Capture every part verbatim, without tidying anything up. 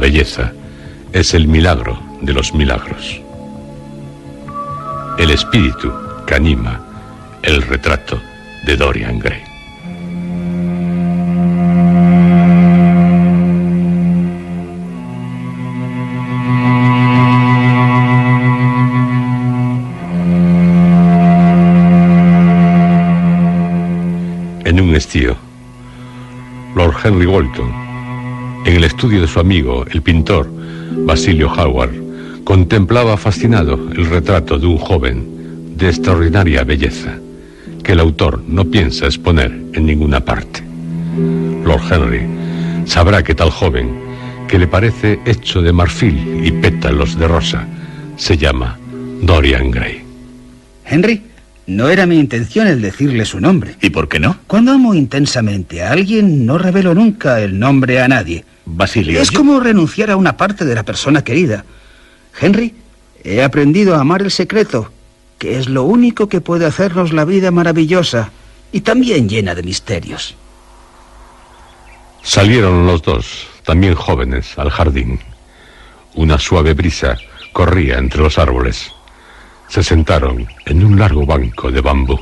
belleza es el milagro de los milagros. El espíritu que anima el retrato de Dorian Gray. En un estío, Lord Henry Wotton, en el estudio de su amigo, el pintor Basilio Hallward, contemplaba fascinado el retrato de un joven de extraordinaria belleza, que el autor no piensa exponer en ninguna parte. Lord Henry sabrá que tal joven, que le parece hecho de marfil y pétalos de rosa, se llama Dorian Gray. Henry, no era mi intención el decirle su nombre. ¿Y por qué no? Cuando amo intensamente a alguien, no revelo nunca el nombre a nadie. Basilio, es yo... como renunciar a una parte de la persona querida. Henry, he aprendido a amar el secreto, que es lo único que puede hacernos la vida maravillosa y también llena de misterios. Salieron los dos, también jóvenes, al jardín. Una suave brisa corría entre los árboles. Se sentaron en un largo banco de bambú.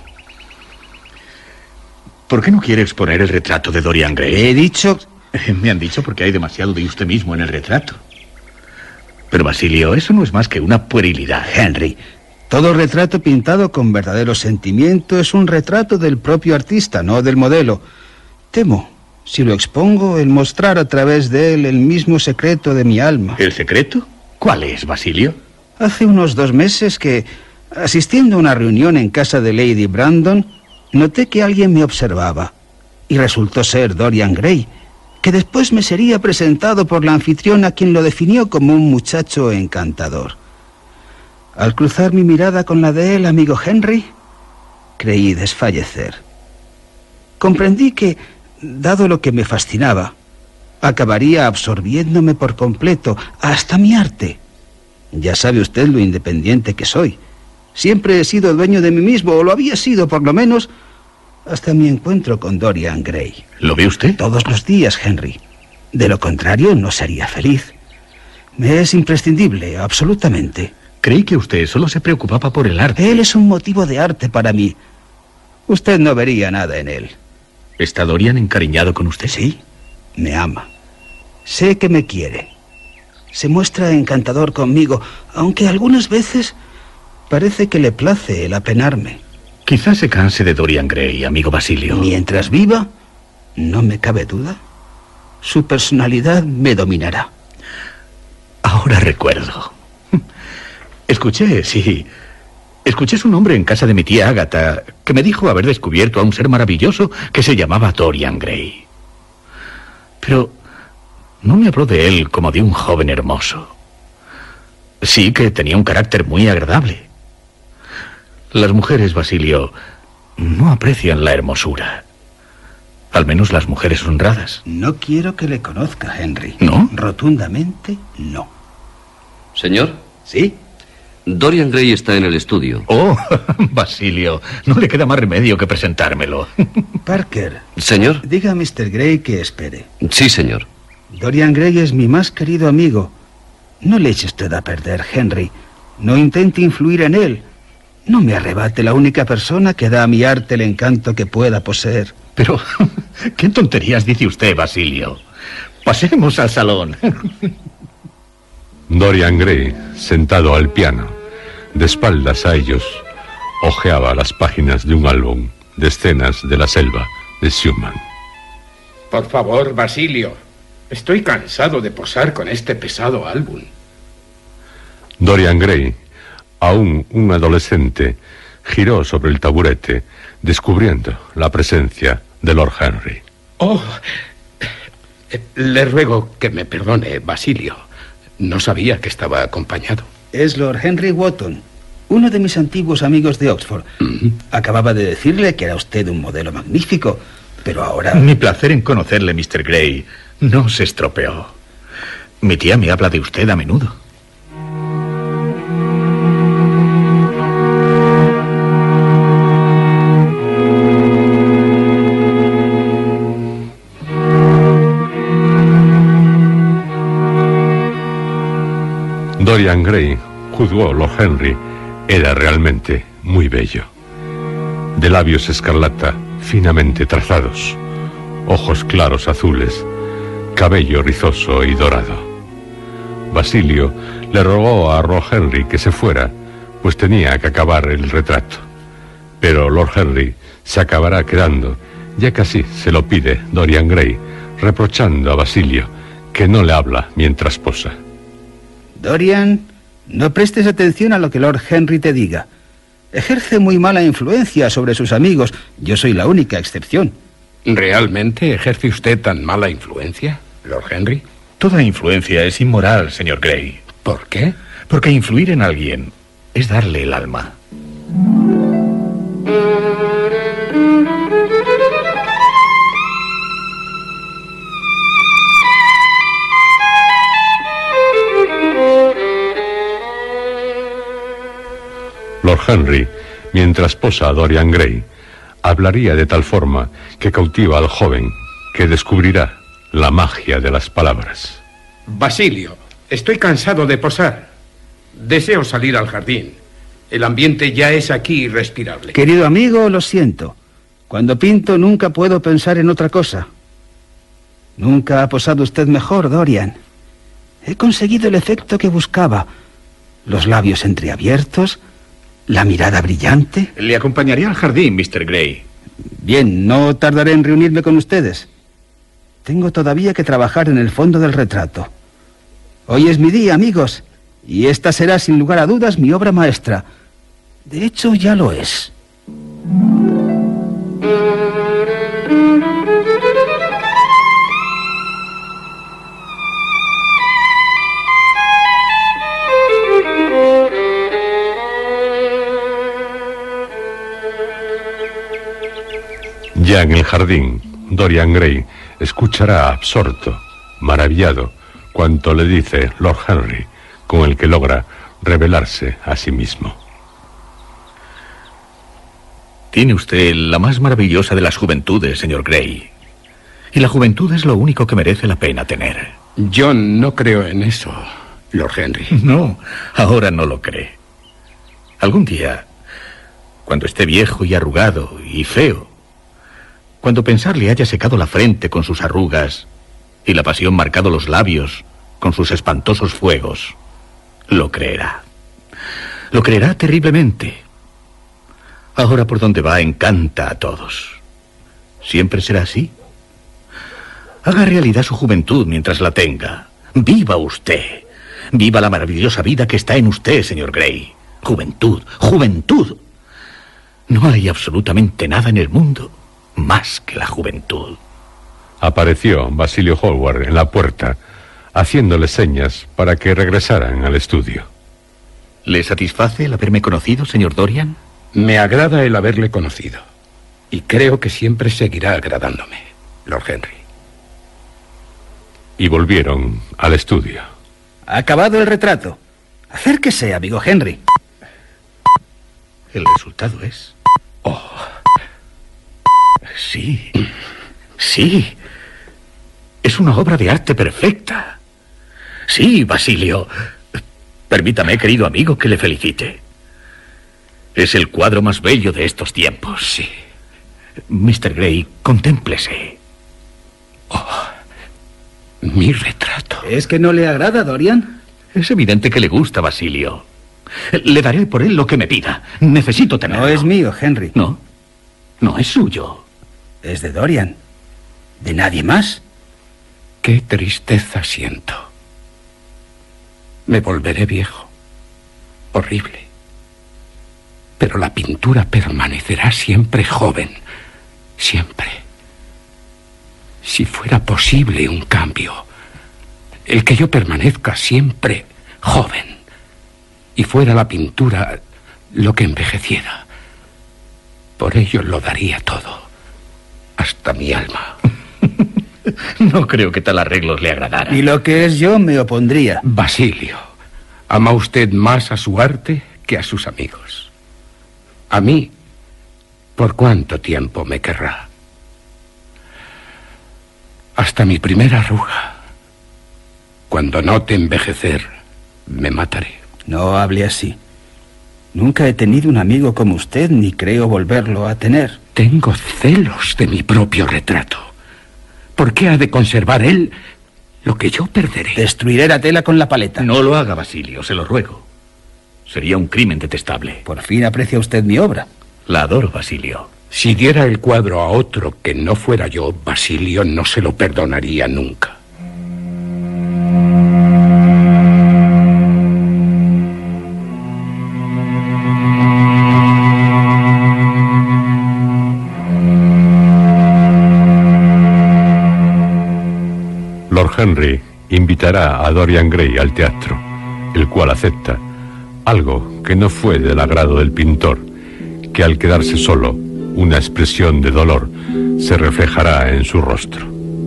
¿Por qué no quiere exponer el retrato de Dorian Gray? He dicho... Me han dicho porque hay demasiado de usted mismo en el retrato. Pero, Basilio, eso no es más que una puerilidad. Henry, todo retrato pintado con verdadero sentimiento es un retrato del propio artista, no del modelo. Temo, si lo expongo, el mostrar a través de él el mismo secreto de mi alma. ¿El secreto? ¿Cuál es, Basilio? Hace unos dos meses que, asistiendo a una reunión en casa de Lady Brandon, noté que alguien me observaba, y resultó ser Dorian Gray, que después me sería presentado por la anfitriona, quien lo definió como un muchacho encantador. Al cruzar mi mirada con la de él, amigo Henry, creí desfallecer. Comprendí que, dado lo que me fascinaba, acabaría absorbiéndome por completo, hasta mi arte. Ya sabe usted lo independiente que soy. Siempre he sido dueño de mí mismo, o lo había sido por lo menos, hasta mi encuentro con Dorian Gray. ¿Lo ve usted? Todos los días, Henry. De lo contrario, no sería feliz. Me es imprescindible, absolutamente. Creí que usted solo se preocupaba por el arte. Él es un motivo de arte para mí. Usted no vería nada en él. ¿Está Dorian encariñado con usted? Sí, me ama. Sé que me quiere. Se muestra encantador conmigo, aunque algunas veces parece que le place el apenarme. Quizás se canse de Dorian Gray, amigo Basilio. Mientras viva, no me cabe duda, su personalidad me dominará. Ahora recuerdo. Escuché, sí. Escuché su nombre en casa de mi tía Agatha, que me dijo haber descubierto a un ser maravilloso que se llamaba Dorian Gray. Pero no me habló de él como de un joven hermoso. Sí que tenía un carácter muy agradable. Las mujeres, Basilio, no aprecian la hermosura. Al menos las mujeres honradas. No quiero que le conozca, Henry. ¿No? Rotundamente, no. ¿Señor? ¿Sí? Dorian Gray está en el estudio. Oh, Basilio, no le queda más remedio que presentármelo. Parker. ¿Señor? Diga a mister Gray que espere. Sí, señor. Dorian Gray es mi más querido amigo. No le eche usted a perder, Henry. No intente influir en él. No me arrebate la única persona que da a mi arte el encanto que pueda poseer. Pero, ¿qué tonterías dice usted, Basilio? Pasemos al salón. Dorian Gray, sentado al piano, de espaldas a ellos, hojeaba las páginas de un álbum de escenas de la selva de Schumann. Por favor, Basilio. Estoy cansado de posar con este pesado álbum. Dorian Gray, aún un adolescente, giró sobre el taburete, descubriendo la presencia de Lord Henry. Oh, le ruego que me perdone, Basilio. No sabía que estaba acompañado. Es Lord Henry Wotton, uno de mis antiguos amigos de Oxford. Uh-huh. Acababa de decirle que era usted un modelo magnífico, pero ahora... Mi placer en conocerle, mister Gray, no se estropeó. Mi tía me habla de usted a menudo. Dorian Gray, juzgó Lord Henry, era realmente muy bello. De labios escarlata, finamente trazados, ojos claros azules, cabello rizoso y dorado. Basilio le rogó a Lord Henry que se fuera, pues tenía que acabar el retrato. Pero Lord Henry se acabará quedando, ya que así se lo pide Dorian Gray, reprochando a Basilio que no le habla mientras posa. Dorian, no prestes atención a lo que Lord Henry te diga. Ejerce muy mala influencia sobre sus amigos. Yo soy la única excepción. ¿Realmente ejerce usted tan mala influencia, Lord Henry? Toda influencia es inmoral, señor Gray. ¿Por qué? Porque influir en alguien es darle el alma. Lord Henry, mientras posa a Dorian Gray, hablaría de tal forma que cautiva al joven, que descubrirá la magia de las palabras. Basilio, estoy cansado de posar. Deseo salir al jardín. El ambiente ya es aquí irrespirable. Querido amigo, lo siento. Cuando pinto nunca puedo pensar en otra cosa. Nunca ha posado usted mejor, Dorian. He conseguido el efecto que buscaba. Los labios entreabiertos, la mirada brillante. Le acompañaré al jardín, mister Gray. Bien, no tardaré en reunirme con ustedes. Tengo todavía que trabajar en el fondo del retrato. Hoy es mi día, amigos, y esta será sin lugar a dudas mi obra maestra. De hecho, ya lo es. Ya en el jardín, Dorian Gray escuchará absorto, maravillado, cuanto le dice Lord Henry, con el que logra revelarse a sí mismo. Tiene usted la más maravillosa de las juventudes, señor Gray. Y la juventud es lo único que merece la pena tener. Yo no creo en eso, Lord Henry. No, ahora no lo cree. Algún día, cuando esté viejo y arrugado y feo, cuando pensar le haya secado la frente con sus arrugas y la pasión marcado los labios con sus espantosos fuegos, lo creerá. Lo creerá terriblemente. Ahora por donde va encanta a todos. ¿Siempre será así? Haga realidad su juventud mientras la tenga. Viva usted. Viva la maravillosa vida que está en usted, señor Gray. Juventud, juventud. No hay absolutamente nada en el mundo más que la juventud. Apareció Basilio Hallward en la puerta, haciéndole señas para que regresaran al estudio. ¿Le satisface el haberme conocido, señor Dorian? Me agrada el haberle conocido. Y creo que siempre seguirá agradándome, Lord Henry. Y volvieron al estudio. Ha acabado el retrato. Acérquese, amigo Henry. El resultado es... Oh... Sí, sí. Es una obra de arte perfecta. Sí, Basilio. Permítame, querido amigo, que le felicite. Es el cuadro más bello de estos tiempos. Sí. mister Gray, contémplese. Oh, mi retrato. ¿Es que no le agrada, Dorian? Es evidente que le gusta, Basilio. Le daré por él lo que me pida. Necesito tenerlo. No es mío, Henry. No, no es suyo. Es de Dorian. ¿De nadie más? Qué tristeza siento. Me volveré viejo. Horrible. Pero la pintura permanecerá siempre joven. Siempre. Si fuera posible un cambio, el que yo permanezca siempre joven y fuera la pintura lo que envejeciera, por ello lo daría todo. Hasta mi alma. No creo que tal arreglo le agradara. Y lo que es yo me opondría. Basilio, ama usted más a su arte que a sus amigos. A mí, ¿por cuánto tiempo me querrá? Hasta mi primera arruga. Cuando note envejecer me mataré. No hable así. Nunca he tenido un amigo como usted, ni creo volverlo a tener. Tengo celos de mi propio retrato. ¿Por qué ha de conservar él lo que yo perderé? Destruiré la tela con la paleta. No lo haga, Basilio, se lo ruego. Sería un crimen detestable. Por fin aprecia usted mi obra. La adoro, Basilio. Si diera el cuadro a otro que no fuera yo, Basilio no se lo perdonaría nunca. Lord Henry invitará a Dorian Gray al teatro, el cual acepta, algo que no fue del agrado del pintor, que al quedarse solo, una expresión de dolor se reflejará en su rostro.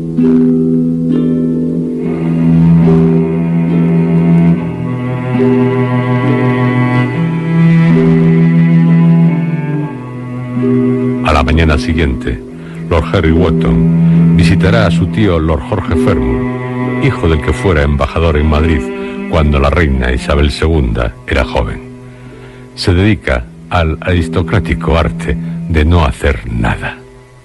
A la mañana siguiente, Lord Henry Wotton visitará a su tío Lord Jorge Fermor, hijo del que fuera embajador en Madrid cuando la reina Isabel segunda era joven. Se dedica al aristocrático arte de no hacer nada.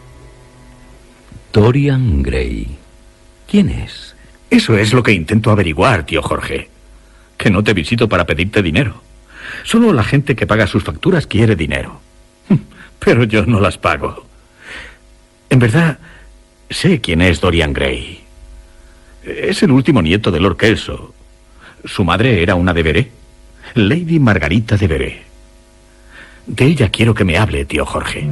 Dorian Gray. ¿Quién es? Eso es lo que intento averiguar, tío Jorge. Que no te visito para pedirte dinero. Solo la gente que paga sus facturas quiere dinero. Pero yo no las pago. En verdad, sé quién es Dorian Gray. Es el último nieto de Lord Kelso. Su madre era una de Veré, Lady Margarita de Veré. De ella quiero que me hable, tío Jorge.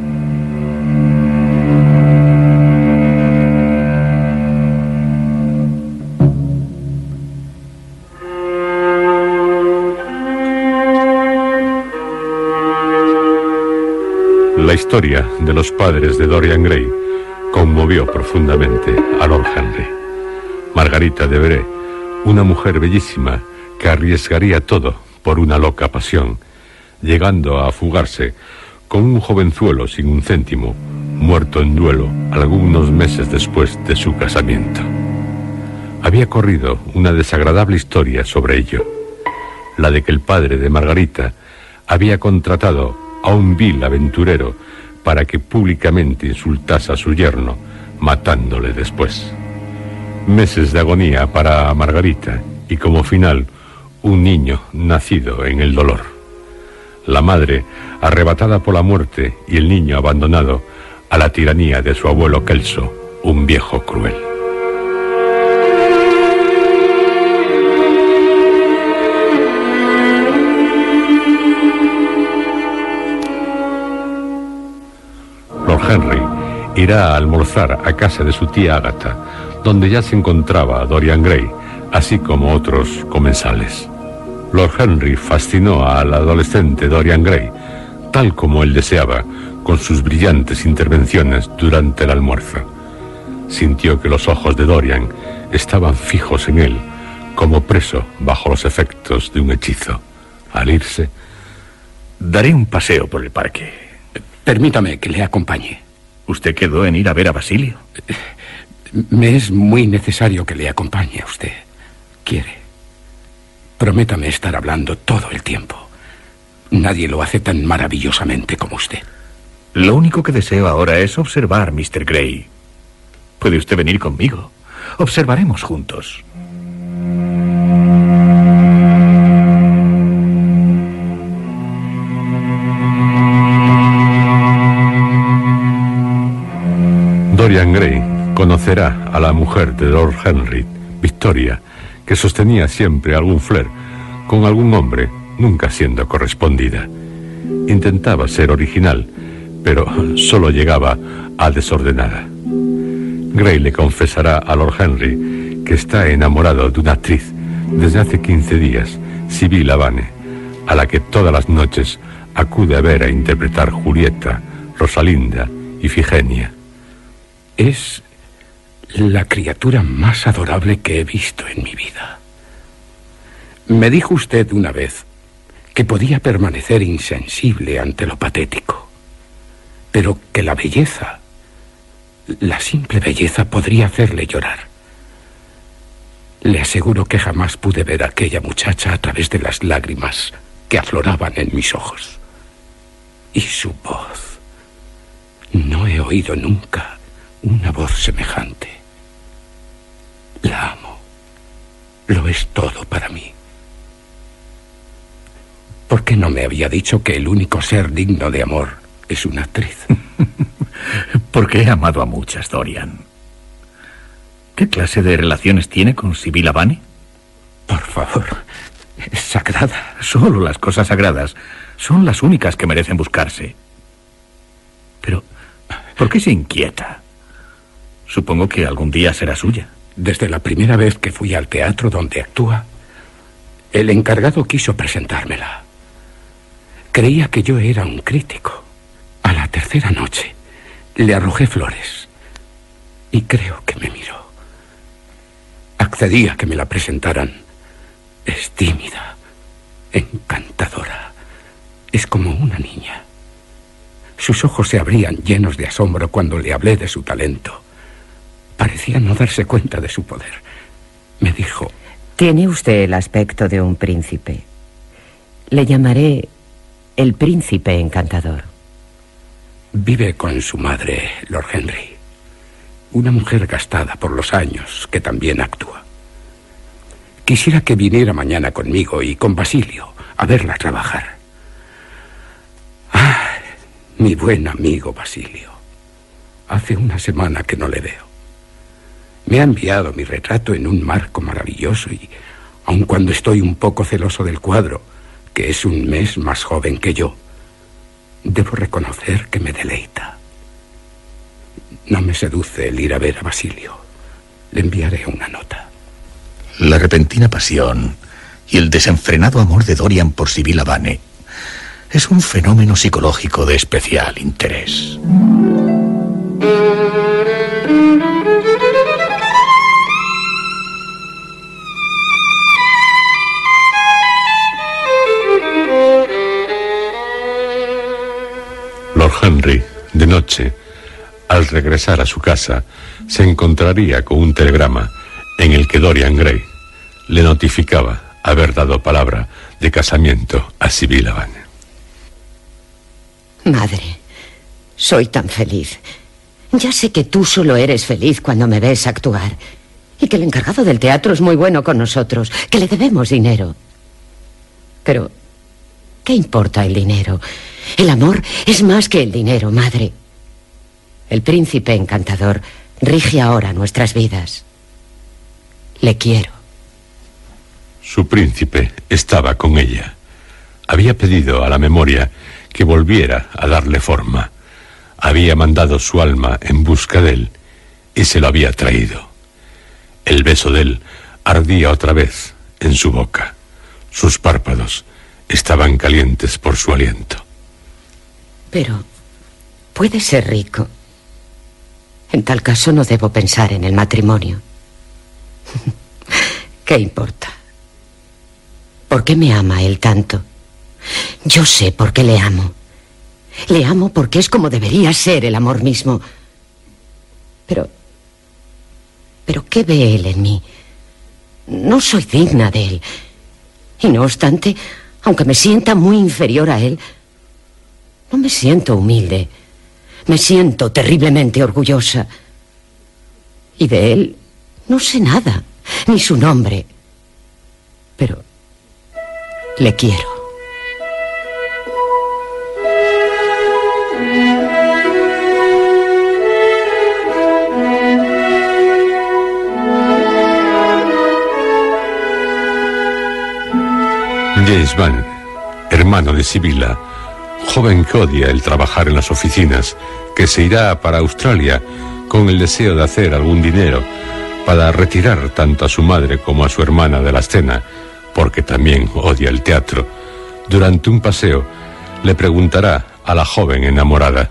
La historia de los padres de Dorian Gray conmovió profundamente a Lord Henry. Margarita de Veré, una mujer bellísima que arriesgaría todo por una loca pasión, llegando a fugarse con un jovenzuelo sin un céntimo, muerto en duelo algunos meses después de su casamiento. Había corrido una desagradable historia sobre ello, la de que el padre de Margarita había contratado a un vil aventurero para que públicamente insultase a su yerno, matándole después. Meses de agonía para Margarita y como final, un niño nacido en el dolor. La madre, arrebatada por la muerte, y el niño abandonado a la tiranía de su abuelo Kelso, un viejo cruel. Lord Henry irá a almorzar a casa de su tía Agatha, donde ya se encontraba Dorian Gray, así como otros comensales. Lord Henry fascinó al adolescente Dorian Gray, tal como él deseaba, con sus brillantes intervenciones durante el almuerzo. Sintió que los ojos de Dorian estaban fijos en él, como preso bajo los efectos de un hechizo. Al irse, daré un paseo por el parque. Permítame que le acompañe. ¿Usted quedó en ir a ver a Basilio? Me es muy necesario que le acompañe a usted. ¿Quiere? Prométame estar hablando todo el tiempo. Nadie lo hace tan maravillosamente como usted. Lo único que deseo ahora es observar, mister Gray. ¿Puede usted venir conmigo? Observaremos juntos. Dorian Gray conocerá a la mujer de Lord Henry, Victoria, que sostenía siempre algún flirt con algún hombre, nunca siendo correspondida. Intentaba ser original, pero solo llegaba a desordenada. Gray le confesará a Lord Henry que está enamorado de una actriz desde hace quince días, Sibyl Vane, a la que todas las noches acude a ver a interpretar Julieta, Rosalinda y Ifigenia. Es la criatura más adorable que he visto en mi vida. Me dijo usted una vez que podía permanecer insensible ante lo patético, pero que la belleza, la simple belleza, podría hacerle llorar. Le aseguro que jamás pude ver a aquella muchacha a través de las lágrimas que afloraban en mis ojos. Y su voz. No he oído nunca una voz semejante. La amo. Lo es todo para mí. ¿Por qué no me había dicho que el único ser digno de amor es una actriz? Porque he amado a muchas, Dorian. ¿Qué clase de relaciones tiene con Sibila Vane? Por favor, es sagrada. Solo las cosas sagradas son las únicas que merecen buscarse. Pero, ¿por qué se inquieta? Supongo que algún día será suya. Desde la primera vez que fui al teatro donde actúa, el encargado quiso presentármela. Creía que yo era un crítico. A la tercera noche le arrojé flores y creo que me miró. Accedí a que me la presentaran. Es tímida, encantadora. Es como una niña. Sus ojos se abrían llenos de asombro cuando le hablé de su talento. Parecía no darse cuenta de su poder. Me dijo: Tiene usted el aspecto de un príncipe. Le llamaré el príncipe encantador. Vive con su madre, Lord Henry. Una mujer gastada por los años que también actúa. Quisiera que viniera mañana conmigo y con Basilio a verla trabajar. Ah, mi buen amigo Basilio. Hace una semana que no le veo. Me ha enviado mi retrato en un marco maravilloso y, aun cuando estoy un poco celoso del cuadro, que es un mes más joven que yo, debo reconocer que me deleita. No me seduce el ir a ver a Basilio. Le enviaré una nota. La repentina pasión y el desenfrenado amor de Dorian por Sibila Vane es un fenómeno psicológico de especial interés. Lord Henry, de noche, al regresar a su casa, se encontraría con un telegrama en el que Dorian Gray le notificaba haber dado palabra de casamiento a Sibila Vane. Madre, soy tan feliz. Ya sé que tú solo eres feliz cuando me ves actuar. Y que el encargado del teatro es muy bueno con nosotros, que le debemos dinero. Pero, ¿qué importa el dinero? El amor es más que el dinero, madre. El príncipe encantador rige ahora nuestras vidas. Le quiero. Su príncipe estaba con ella. Había pedido a la memoria que volviera a darle forma. Había mandado su alma en busca de él y se lo había traído. El beso de él ardía otra vez en su boca. Sus párpados estaban calientes por su aliento. Pero puede ser rico. En tal caso no debo pensar en el matrimonio. ¿Qué importa? ¿Por qué me ama él tanto? Yo sé por qué le amo. Le amo porque es como debería ser el amor mismo. Pero... ¿Pero qué ve él en mí? No soy digna de él. Y no obstante, aunque me sienta muy inferior a él, no me siento humilde. Me siento terriblemente orgullosa. Y de él no sé nada, ni su nombre. Pero le quiero. James Van, hermano de Sibila, joven que odia el trabajar en las oficinas, que se irá para Australia con el deseo de hacer algún dinero para retirar tanto a su madre como a su hermana de la escena, porque también odia el teatro. Durante un paseo le preguntará a la joven enamorada: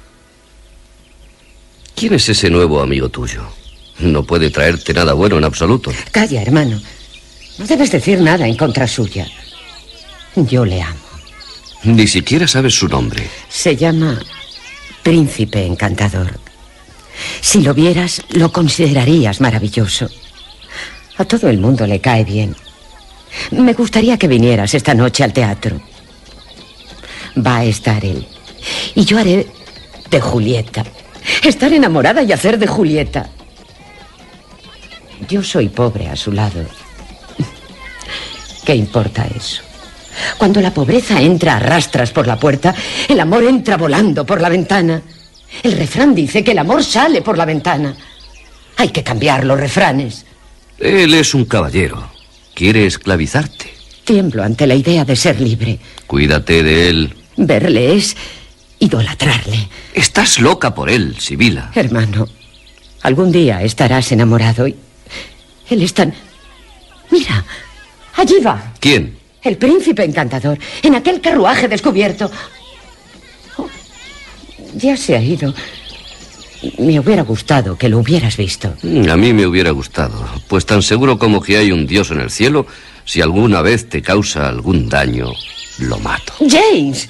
¿quién es ese nuevo amigo tuyo? No puede traerte nada bueno en absoluto. Calla, hermano. No debes decir nada en contra suya. Yo le amo. Ni siquiera sabes su nombre. Se llama Príncipe Encantador. Si lo vieras, lo considerarías maravilloso. A todo el mundo le cae bien. Me gustaría que vinieras esta noche al teatro. Va a estar él. Y yo haré de Julieta. Estar enamorada y hacer de Julieta. Yo soy pobre a su lado. ¿Qué importa eso? Cuando la pobreza entra a rastras por la puerta, el amor entra volando por la ventana. El refrán dice que el amor sale por la ventana. Hay que cambiar los refranes. Él es un caballero. Quiere esclavizarte. Tiemblo ante la idea de ser libre. Cuídate de él. Verle es idolatrarle. Estás loca por él, Sibila. Hermano, algún día estarás enamorado y... Él es tan... Mira, allí va. ¿Quién? El príncipe encantador, en aquel carruaje descubierto. Oh, ya se ha ido. Me hubiera gustado que lo hubieras visto. A mí me hubiera gustado, pues tan seguro como que hay un Dios en el cielo, si alguna vez te causa algún daño, lo mato. ¡James!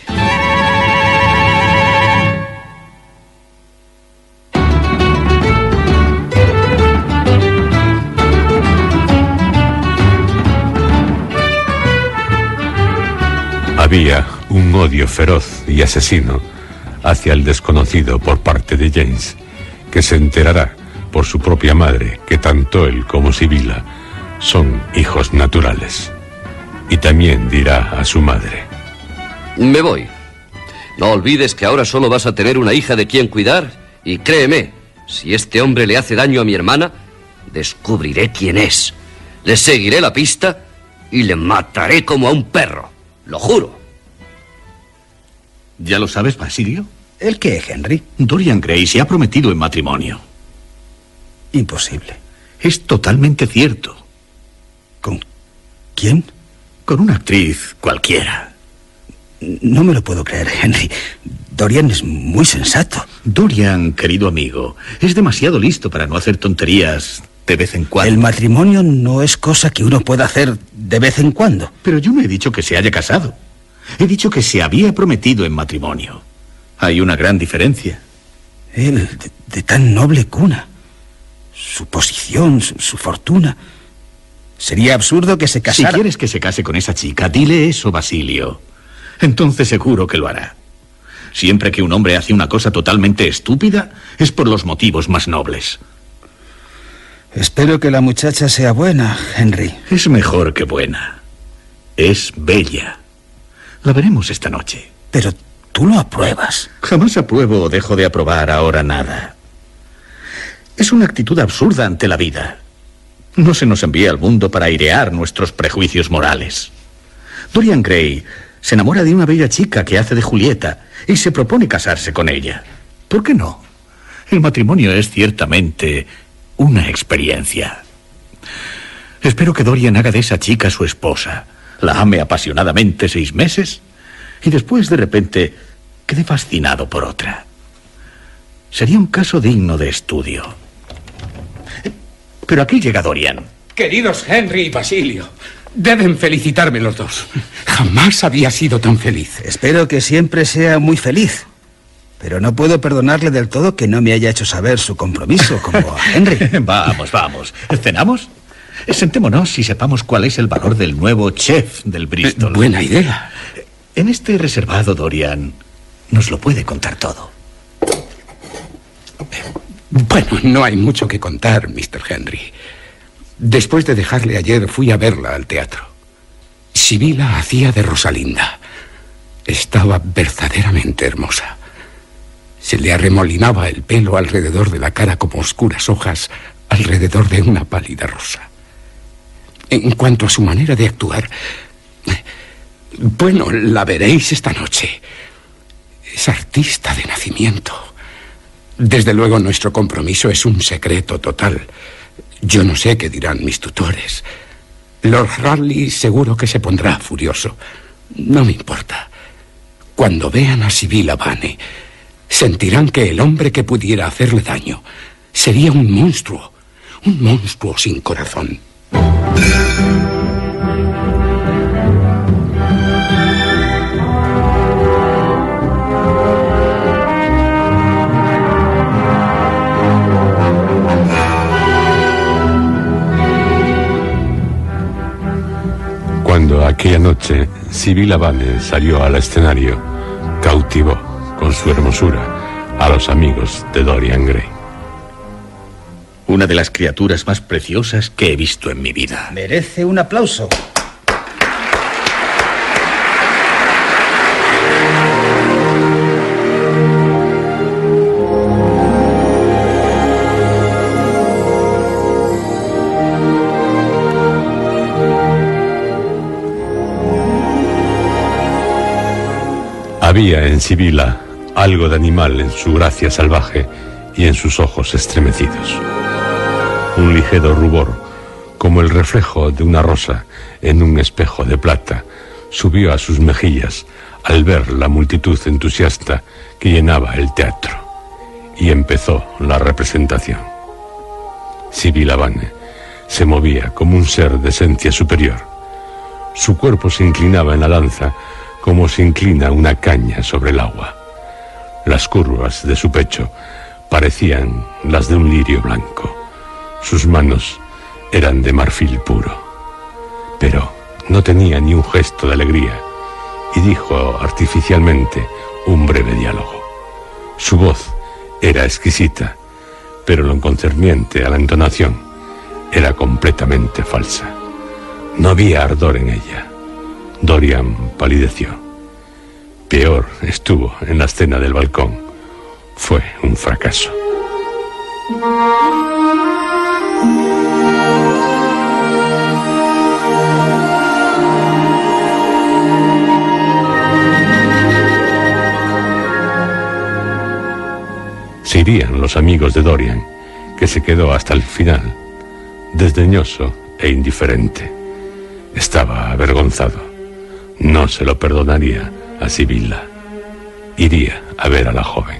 Había un odio feroz y asesino hacia el desconocido por parte de James, que se enterará por su propia madre que tanto él como Sibila son hijos naturales. Y también dirá a su madre: Me voy. No olvides que ahora solo vas a tener una hija de quien cuidar, y créeme, si este hombre le hace daño a mi hermana, descubriré quién es. Le seguiré la pista y le mataré como a un perro. Lo juro. ¿Ya lo sabes, Basilio? ¿El qué, Henry? Dorian Gray se ha prometido en matrimonio. Imposible. Es totalmente cierto. ¿Con quién? Con una actriz cualquiera. No me lo puedo creer, Henry. Dorian es muy sensato. Dorian, querido amigo, es demasiado listo para no hacer tonterías de vez en cuando. El matrimonio no es cosa que uno pueda hacer de vez en cuando. Pero yo no he dicho que se haya casado. He dicho que se había prometido en matrimonio. Hay una gran diferencia. Él, de, de tan noble cuna. Su posición, su, su fortuna. Sería absurdo que se casara... Si quieres que se case con esa chica, dile eso, Basilio. Entonces seguro que lo hará. Siempre que un hombre hace una cosa totalmente estúpida, es por los motivos más nobles. Espero que la muchacha sea buena, Henry. Es mejor que buena. Es bella. La veremos esta noche. Pero tú lo apruebas. Jamás apruebo o dejo de aprobar ahora nada. Es una actitud absurda ante la vida. No se nos envía al mundo para airear nuestros prejuicios morales. Dorian Gray se enamora de una bella chica que hace de Julieta y se propone casarse con ella. ¿Por qué no? El matrimonio es ciertamente una experiencia. Espero que Dorian haga de esa chica su esposa, la ame apasionadamente seis meses y después de repente quede fascinado por otra. Sería un caso digno de estudio. Pero aquí llega Dorian. Queridos Henry y Basilio, deben felicitarme los dos. Jamás había sido tan feliz. Espero que siempre sea muy feliz. Pero no puedo perdonarle del todo que no me haya hecho saber su compromiso como a Henry. Vamos, vamos. ¿Cenamos? Sentémonos y sepamos cuál es el valor del nuevo chef del Bristol. Eh, buena idea. En este reservado, Dorian nos lo puede contar todo. Bueno, no hay mucho que contar, mister Henry. Después de dejarle ayer, fui a verla al teatro. Sibila hacía de Rosalinda. Estaba verdaderamente hermosa. Se le arremolinaba el pelo alrededor de la cara como oscuras hojas alrededor de una pálida rosa. En cuanto a su manera de actuar, bueno, la veréis esta noche. Es artista de nacimiento. Desde luego nuestro compromiso es un secreto total. Yo no sé qué dirán mis tutores. Lord Raleigh seguro que se pondrá furioso. No me importa. Cuando vean a Sibila Vane, sentirán que el hombre que pudiera hacerle daño sería un monstruo, un monstruo sin corazón. noche, Sibila Vane salió al escenario, cautivó con su hermosura a los amigos de Dorian Gray. Una de las criaturas más preciosas que he visto en mi vida. Merece un aplauso. Había en Sibila algo de animal en su gracia salvaje y en sus ojos estremecidos. Un ligero rubor, como el reflejo de una rosa en un espejo de plata, subió a sus mejillas al ver la multitud entusiasta que llenaba el teatro. Y empezó la representación. Sibila Vane se movía como un ser de esencia superior. Su cuerpo se inclinaba en la danza como se inclina una caña sobre el agua. Las curvas de su pecho parecían las de un lirio blanco. Sus manos eran de marfil puro. Pero no tenía ni un gesto de alegría y dijo artificialmente un breve diálogo. Su voz era exquisita, pero lo concerniente a la entonación era completamente falsa. No había ardor en ella. Dorian palideció. Peor estuvo en la escena del balcón. Fue un fracaso. Se irían los amigos de Dorian, que se quedó hasta el final, desdeñoso e indiferente. Estaba avergonzado. No se lo perdonaría a Sibila. Iría a ver a la joven.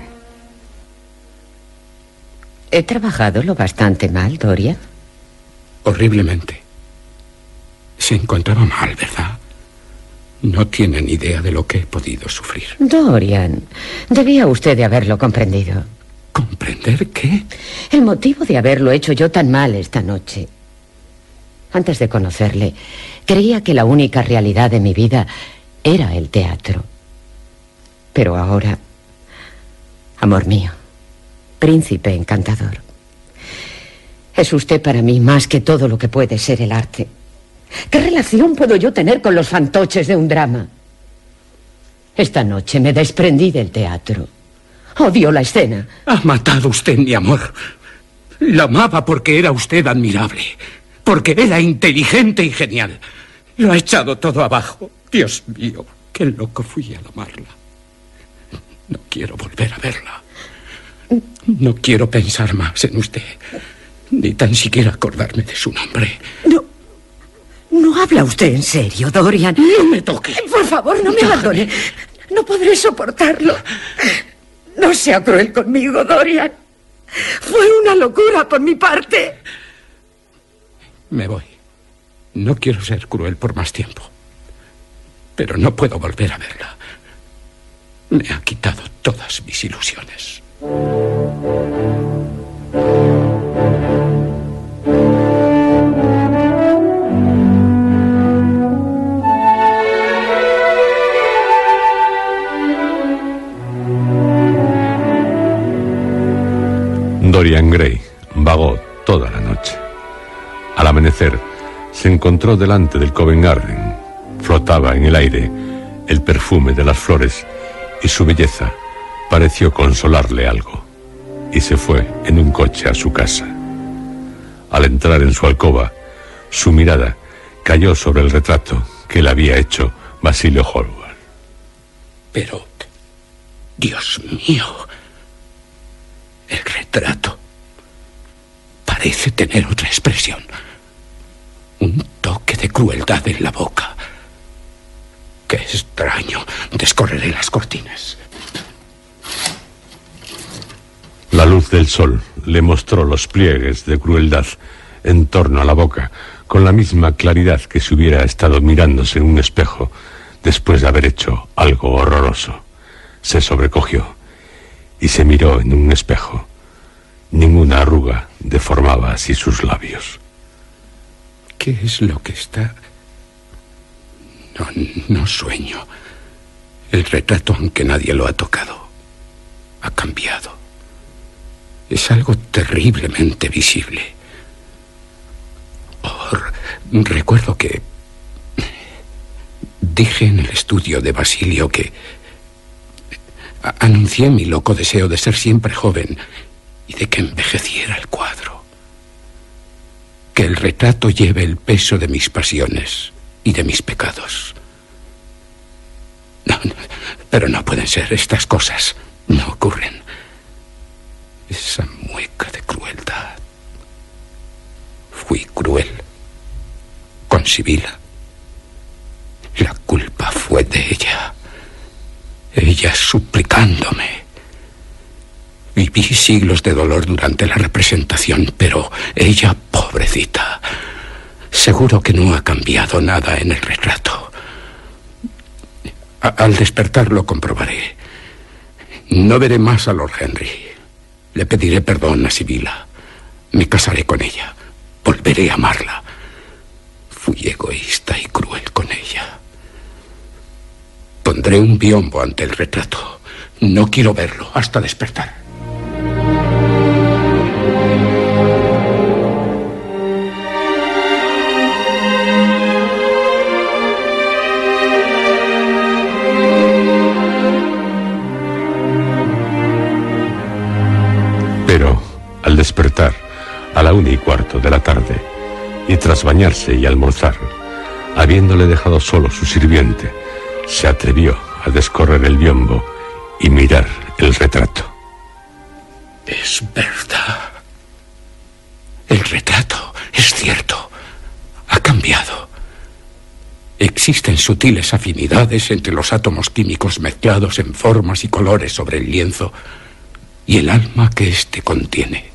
He trabajado lo bastante mal, Dorian. Horriblemente. Se encontraba mal, ¿verdad? No tiene ni idea de lo que he podido sufrir. Dorian, debía usted de haberlo comprendido. ¿Comprender qué? El motivo de haberlo hecho yo tan mal esta noche. Antes de conocerle, creía que la única realidad de mi vida era el teatro. Pero ahora, amor mío, príncipe encantador, es usted para mí más que todo lo que puede ser el arte. ¿Qué relación puedo yo tener con los fantoches de un drama? Esta noche me desprendí del teatro. Odio la escena. Ha matado usted mi amor. La amaba porque era usted admirable. Porque era inteligente y genial. Lo ha echado todo abajo. Dios mío, qué loco fui al amarla. No quiero volver a verla. No quiero pensar más en usted. Ni tan siquiera acordarme de su nombre. No. ¿No habla usted en serio, Dorian? No me toque. Por favor, no me abandone. No podré soportarlo. No sea cruel conmigo, Dorian. Fue una locura por mi parte. Me voy. No quiero ser cruel por más tiempo. Pero no puedo volver a verla. Me ha quitado todas mis ilusiones. Dorian Gray vagó toda la noche. Al amanecer, se encontró delante del Covent Garden. Flotaba en el aire el perfume de las flores y su belleza pareció consolarle algo. Y se fue en un coche a su casa. Al entrar en su alcoba, su mirada cayó sobre el retrato que le había hecho Basilio Hallward. Pero, Dios mío, el retrato parece tener otra expresión. Un toque de crueldad en la boca. Qué extraño. Descorreré las cortinas. La luz del sol le mostró los pliegues de crueldad en torno a la boca, con la misma claridad que si hubiera estado mirándose en un espejo después de haber hecho algo horroroso. Se sobrecogió y se miró en un espejo. Ninguna arruga deformaba así sus labios. ¿Qué es lo que está...? No, no sueño. El retrato, aunque nadie lo ha tocado, ha cambiado. Es algo terriblemente visible. Oh, recuerdo que dije en el estudio de Basilio que anuncié mi loco deseo de ser siempre joven y de que envejeciera el cuadro. Que el retrato lleve el peso de mis pasiones y de mis pecados. No, no, pero no pueden ser estas cosas. No ocurren. Esa mueca de crueldad. Fui cruel con Sibila. La culpa fue de ella. Ella suplicándome. Viví siglos de dolor durante la representación, pero ella, pobrecita, seguro que no ha cambiado nada en el retrato. A- al despertar lo comprobaré. No veré más a Lord Henry. Le pediré perdón a Sibila. Me casaré con ella. Volveré a amarla. Fui egoísta y cruel con ella. Pondré un biombo ante el retrato. No quiero verlo hasta despertar. Pero, al despertar, a la una y cuarto de la tarde, y tras bañarse y almorzar, habiéndole dejado solo su sirviente, se atrevió a descorrer el biombo y mirar el retrato. Es verdad. El retrato, es cierto, ha cambiado. Existen sutiles afinidades entre los átomos químicos mezclados en formas y colores sobre el lienzo y el alma que éste contiene.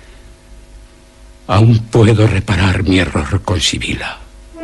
Aún puedo reparar mi error con Sibila.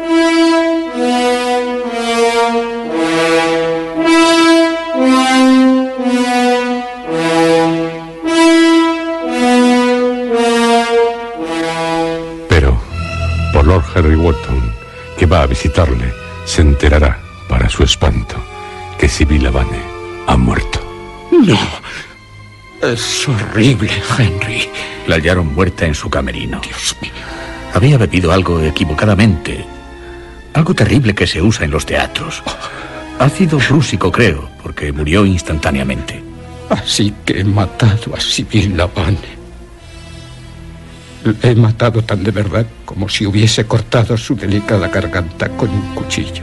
Pero, por Lord Henry Wotton, que va a visitarle, se enterará, para su espanto, que Sibila Vane ha muerto. No. Es horrible, Henry. La hallaron muerta en su camerino. Dios mío. Había bebido algo equivocadamente. Algo terrible que se usa en los teatros. Ácido prúsico, creo, porque murió instantáneamente. Así que he matado a Sibila Vane. La he matado tan de verdad como si hubiese cortado su delicada garganta con un cuchillo.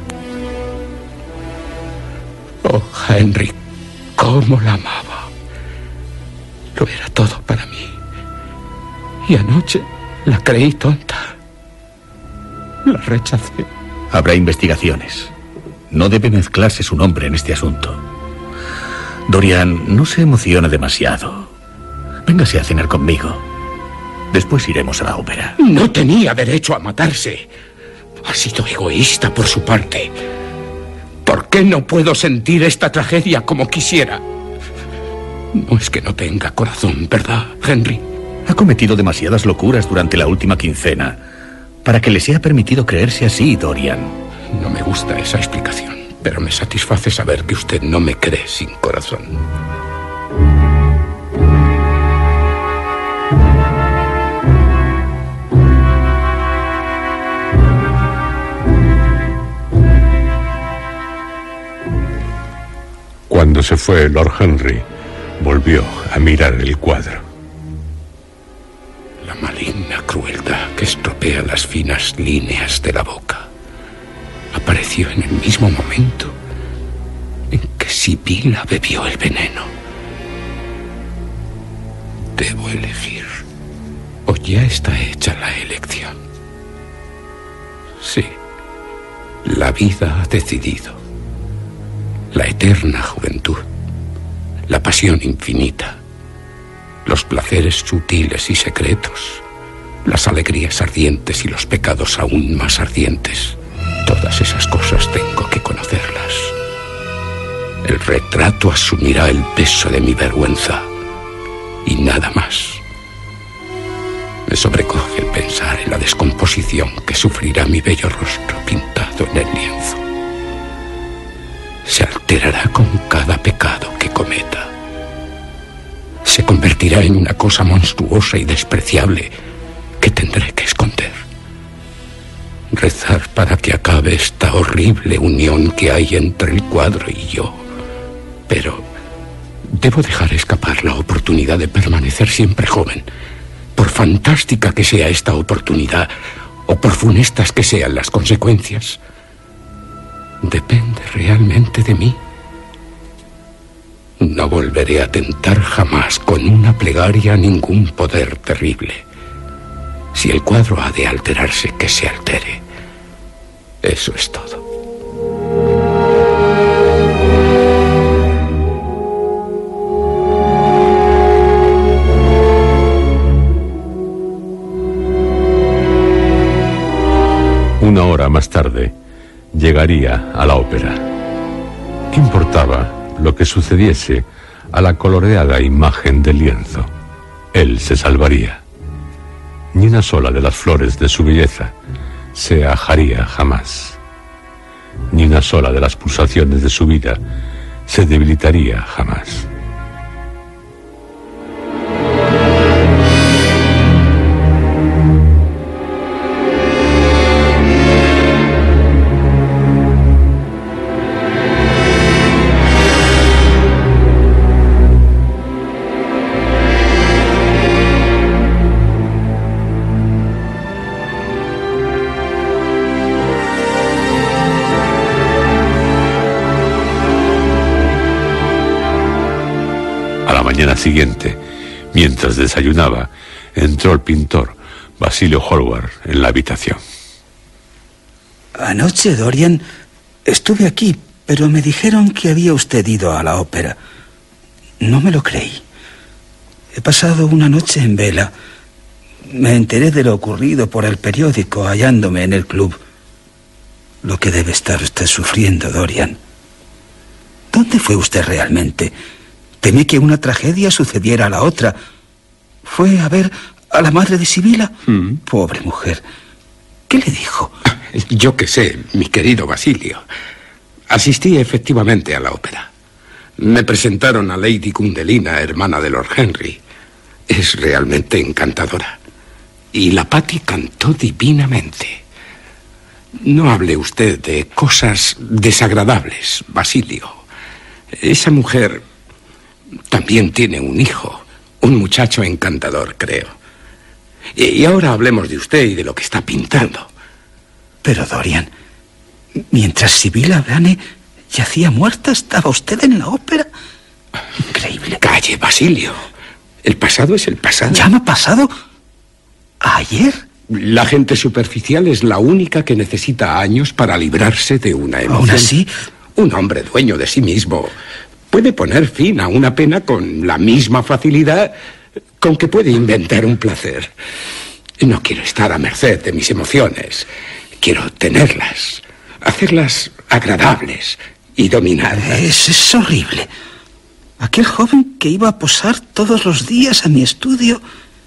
Oh, Henry, cómo la amaba. Lo era todo para mí. Y anoche la creí tonta. La rechacé. Habrá investigaciones. No debe mezclarse su nombre en este asunto. Dorian, no se emocione demasiado. Véngase a cenar conmigo. Después iremos a la ópera. No tenía derecho a matarse. Ha sido egoísta por su parte. ¿Por qué no puedo sentir esta tragedia como quisiera? No es que no tenga corazón, ¿verdad, Henry? Ha cometido demasiadas locuras durante la última quincena para que le sea permitido creerse así, Dorian. No me gusta esa explicación, pero me satisface saber que usted no me cree sin corazón. Cuando se fue Lord Henry, volvió a mirar el cuadro. La maligna crueldad que estropea las finas líneas de la boca apareció en el mismo momento en que Sibila bebió el veneno. Debo elegir, o ya está hecha la elección. Sí, la vida ha decidido. La eterna juventud, la pasión infinita, los placeres sutiles y secretos, las alegrías ardientes y los pecados aún más ardientes. Todas esas cosas tengo que conocerlas. El retrato asumirá el peso de mi vergüenza y nada más. Me sobrecoge el pensar en la descomposición que sufrirá mi bello rostro pintado en el lienzo. se alterará con cada pecado que cometa. Se convertirá en una cosa monstruosa y despreciable que tendré que esconder. Rezar para que acabe esta horrible unión que hay entre el cuadro y yo. Pero debo dejar escapar la oportunidad de permanecer siempre joven. Por fantástica que sea esta oportunidad, o por funestas que sean las consecuencias, depende realmente de mí. No volveré a tentar jamás con una plegaria ningún poder terrible. Si el cuadro ha de alterarse, que se altere. Eso es todo. Una hora más tarde, llegaría a la ópera. ¿Qué importaba lo que sucediese a la coloreada imagen del lienzo? Él se salvaría. Ni una sola de las flores de su belleza se ajaría jamás. Ni una sola de las pulsaciones de su vida se debilitaría jamás. Mañana siguiente, mientras desayunaba, entró el pintor Basilio Hallward en la habitación. Anoche, Dorian, estuve aquí, pero me dijeron que había usted ido a la ópera. No me lo creí. He pasado una noche en vela. Me enteré de lo ocurrido por el periódico, hallándome en el club. Lo que debe estar usted sufriendo, Dorian. ¿Dónde fue usted realmente? Temí que una tragedia sucediera a la otra. ¿Fue a ver a la madre de Sibila? Mm. Pobre mujer. ¿Qué le dijo? Yo qué sé, mi querido Basilio. Asistí efectivamente a la ópera. Me presentaron a Lady Gundelina, hermana de Lord Henry. Es realmente encantadora. Y la Patty cantó divinamente. No hable usted de cosas desagradables, Basilio. Esa mujer también tiene un hijo, un muchacho encantador, creo. Y ahora hablemos de usted y de lo que está pintando. Pero, Dorian, mientras Sibila Vane yacía muerta, ¿estaba usted en la ópera? Increíble. Calle, Basilio. El pasado es el pasado. ¿Ya no ha pasado? ¿Ayer? La gente superficial es la única que necesita años para librarse de una emoción. ¿Aún así? Un hombre dueño de sí mismo puede poner fin a una pena con la misma facilidad con que puede inventar un placer. No quiero estar a merced de mis emociones. Quiero tenerlas, hacerlas agradables y dominarlas. Es, es horrible. Aquel joven que iba a posar todos los días a mi estudio.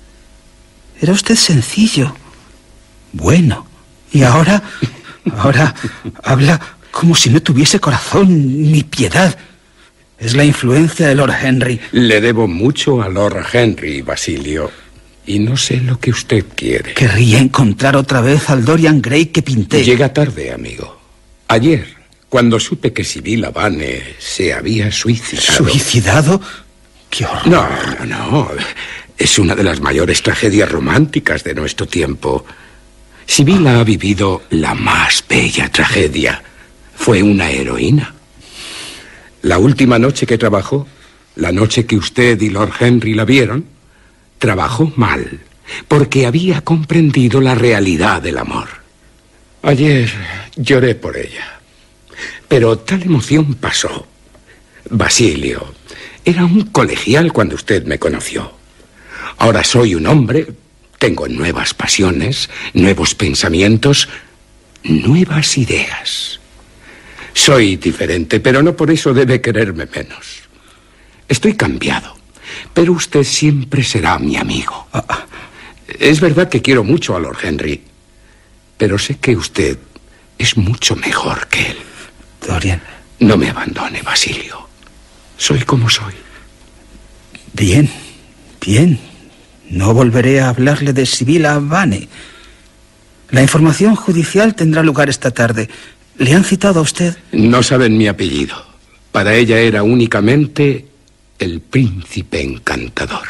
Era usted sencillo, bueno. Y ahora, ahora habla como si no tuviese corazón ni piedad. Es la influencia de Lord Henry. Le debo mucho a Lord Henry, Basilio. Y no sé lo que usted quiere. Querría encontrar otra vez al Dorian Gray que pinté. Llega tarde, amigo. Ayer, cuando supe que Sibila Vane se había suicidado... ¿Suicidado? ¡Qué horror! No, no, no. Es una de las mayores tragedias románticas de nuestro tiempo. Sibila ha vivido la más bella tragedia. Fue una heroína. La última noche que trabajó, la noche que usted y Lord Henry la vieron, trabajó mal, porque había comprendido la realidad del amor. Ayer lloré por ella, pero tal emoción pasó. Basilio, era un colegial cuando usted me conoció. Ahora soy un hombre, tengo nuevas pasiones, nuevos pensamientos, nuevas ideas. Soy diferente, pero no por eso debe quererme menos. Estoy cambiado, pero usted siempre será mi amigo. Es verdad que quiero mucho a Lord Henry, pero sé que usted es mucho mejor que él. Dorian, No me abandone, Basilio. Soy como soy. Bien, bien. No volveré a hablarle de Sibila Vane. La información judicial tendrá lugar esta tarde. ¿Le han citado a usted? No saben mi apellido. Para ella era únicamente el príncipe encantador.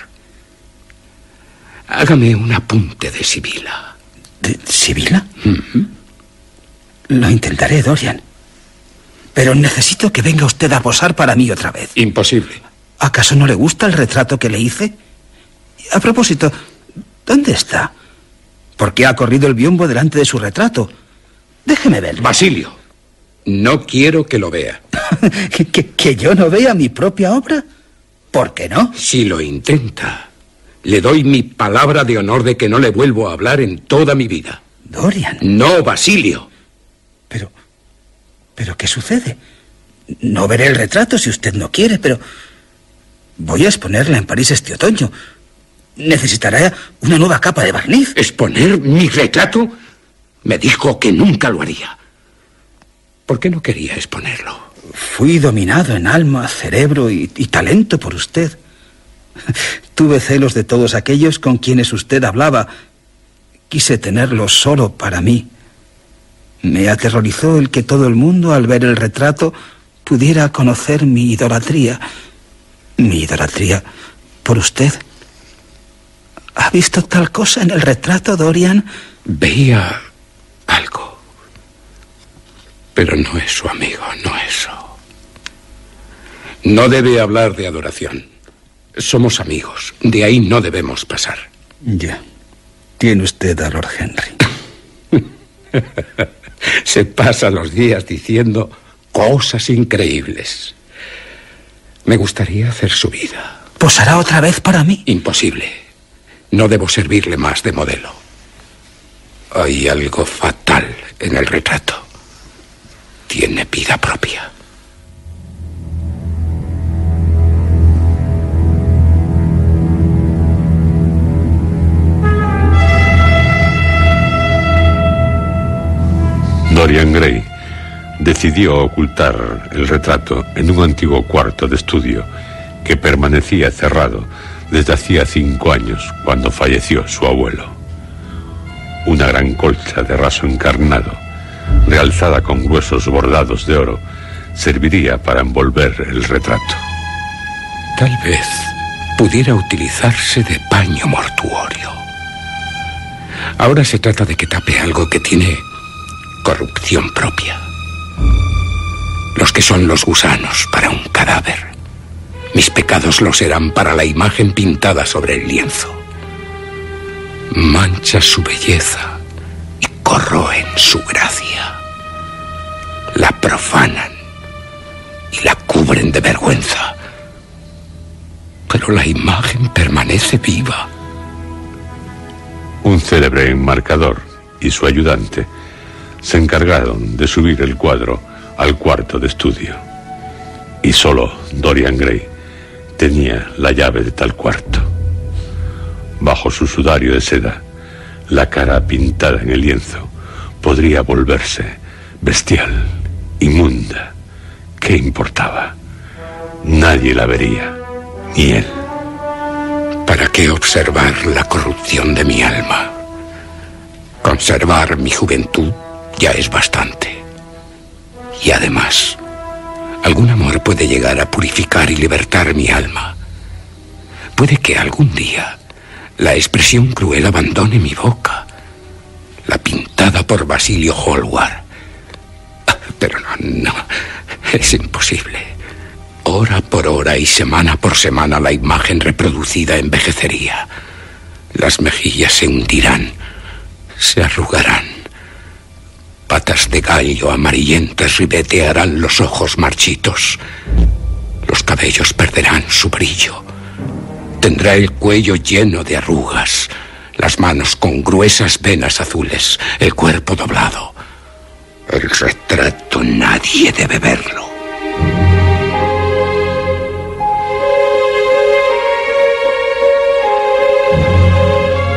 Hágame un apunte de Sibila. ¿De Sibila? Uh-huh. Lo intentaré, Dorian. Pero necesito que venga usted a posar para mí otra vez. Imposible. ¿Acaso no le gusta el retrato que le hice? A propósito, ¿dónde está? ¿Por qué ha corrido el biombo delante de su retrato? Déjeme verlo. Basilio, no quiero que lo vea. ¿Que, que, ¿Que yo no vea mi propia obra? ¿Por qué no? Si lo intenta, le doy mi palabra de honor de que no le vuelvo a hablar en toda mi vida. Dorian. No, Basilio. Pero... ¿Pero qué sucede? No veré el retrato si usted no quiere, pero... Voy a exponerla en París este otoño. Necesitará una nueva capa de barniz. ¿Exponer mi retrato? Me dijo que nunca lo haría. ¿Por qué no quería exponerlo? Fui dominado en alma, cerebro y, y talento por usted. Tuve celos de todos aquellos con quienes usted hablaba. Quise tenerlos solo para mí. Me aterrorizó el que todo el mundo, al ver el retrato, pudiera conocer mi idolatría. Mi idolatría por usted. ¿Ha visto tal cosa en el retrato, Dorian? Veía algo. Pero no es su amigo, no eso. No debe hablar de adoración. Somos amigos. De ahí no debemos pasar. Ya. Tiene usted a Lord Henry. Se pasa los días diciendo cosas increíbles. Me gustaría hacer su vida. ¿Posará otra vez para mí? Imposible. No debo servirle más de modelo. Hay algo fatal en el retrato. Tiene vida propia. Dorian Gray decidió ocultar el retrato en un antiguo cuarto de estudio que permanecía cerrado desde hacía cinco años, cuando falleció su abuelo. Una gran colcha de raso encarnado, realzada con gruesos bordados de oro, serviría para envolver el retrato. Tal vez pudiera utilizarse de paño mortuorio. Ahora se trata de que tape algo que tiene corrupción propia. Los que son los gusanos para un cadáver, mis pecados lo serán para la imagen pintada sobre el lienzo. Mancha su belleza y corroen su gracia. La profanan y la cubren de vergüenza. Pero la imagen permanece viva. Un célebre enmarcador y su ayudante se encargaron de subir el cuadro al cuarto de estudio. Y solo Dorian Gray tenía la llave de tal cuarto. Bajo su sudario de seda, la cara pintada en el lienzo podría volverse bestial, inmunda. ¿Qué importaba? Nadie la vería, ni él. ¿Para qué observar la corrupción de mi alma? Conservar mi juventud ya es bastante. Y además, algún amor puede llegar a purificar y libertar mi alma. Puede que algún día la expresión cruel abandone mi boca, la pintada por Basilio Hallward. Pero no, no, es imposible. Hora por hora y semana por semana la imagen reproducida envejecería. Las mejillas se hundirán, se arrugarán. Patas de gallo amarillentas ribetearán los ojos marchitos. Los cabellos perderán su brillo. Tendrá el cuello lleno de arrugas, las manos con gruesas venas azules, el cuerpo doblado. El retrato nadie debe verlo.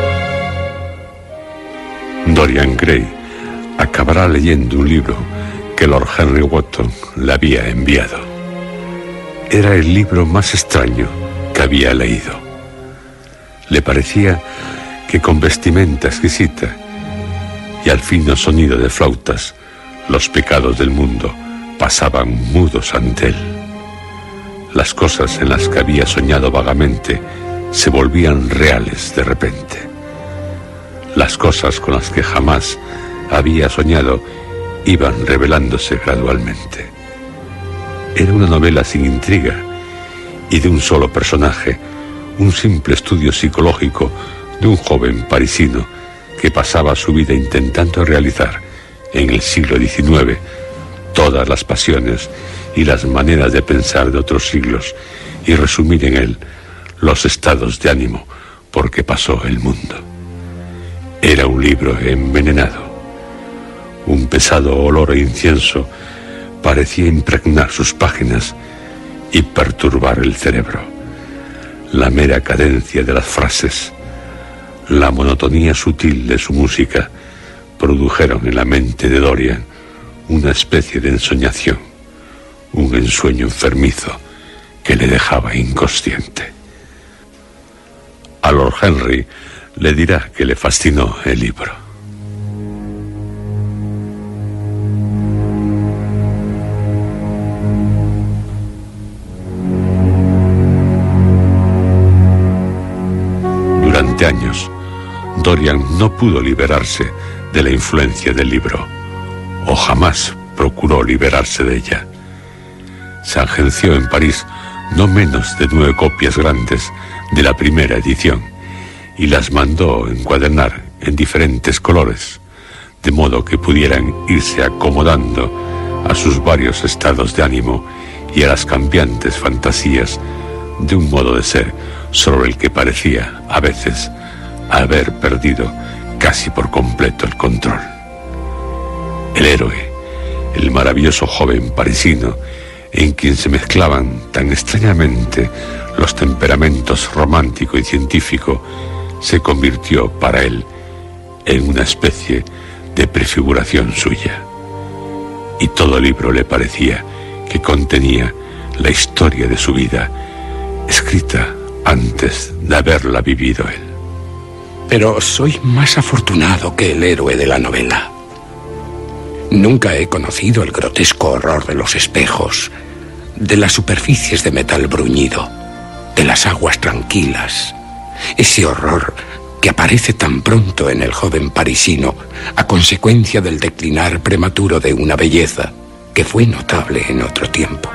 Dorian Gray acabará leyendo un libro que Lord Henry Wotton le había enviado. Era el libro más extraño que había leído. Le parecía que con vestimenta exquisita y al fino sonido de flautas, los pecados del mundo pasaban mudos ante él. Las cosas en las que había soñado vagamente se volvían reales de repente. Las cosas con las que jamás había soñado iban revelándose gradualmente. Era una novela sin intriga y de un solo personaje, un simple estudio psicológico de un joven parisino que pasaba su vida intentando realizar en el siglo diecinueve todas las pasiones y las maneras de pensar de otros siglos y resumir en él los estados de ánimo por que pasó el mundo. Era un libro envenenado. Un pesado olor a incienso parecía impregnar sus páginas y perturbar el cerebro. La mera cadencia de las frases, la monotonía sutil de su música produjeron en la mente de Dorian una especie de ensoñación, un ensueño enfermizo que le dejaba inconsciente. A Lord Henry le dirá que le fascinó el libro. Durante años, Dorian no pudo liberarse de la influencia del libro, o jamás procuró liberarse de ella. Se agenció en París no menos de nueve copias grandes de la primera edición y las mandó encuadernar en diferentes colores, de modo que pudieran irse acomodando a sus varios estados de ánimo y a las cambiantes fantasías de un modo de ser sobre el que parecía, a veces, haber perdido casi por completo el control. El héroe, el maravilloso joven parisino, en quien se mezclaban tan extrañamente los temperamentos romántico y científico, se convirtió para él en una especie de prefiguración suya. Y todo el libro le parecía que contenía la historia de su vida, escrita antes de haberla vivido él. Pero soy más afortunado que el héroe de la novela. Nunca he conocido el grotesco horror de los espejos, de las superficies de metal bruñido, de las aguas tranquilas. Ese horror que aparece tan pronto en el joven parisino a consecuencia del declinar prematuro de una belleza que fue notable en otro tiempo.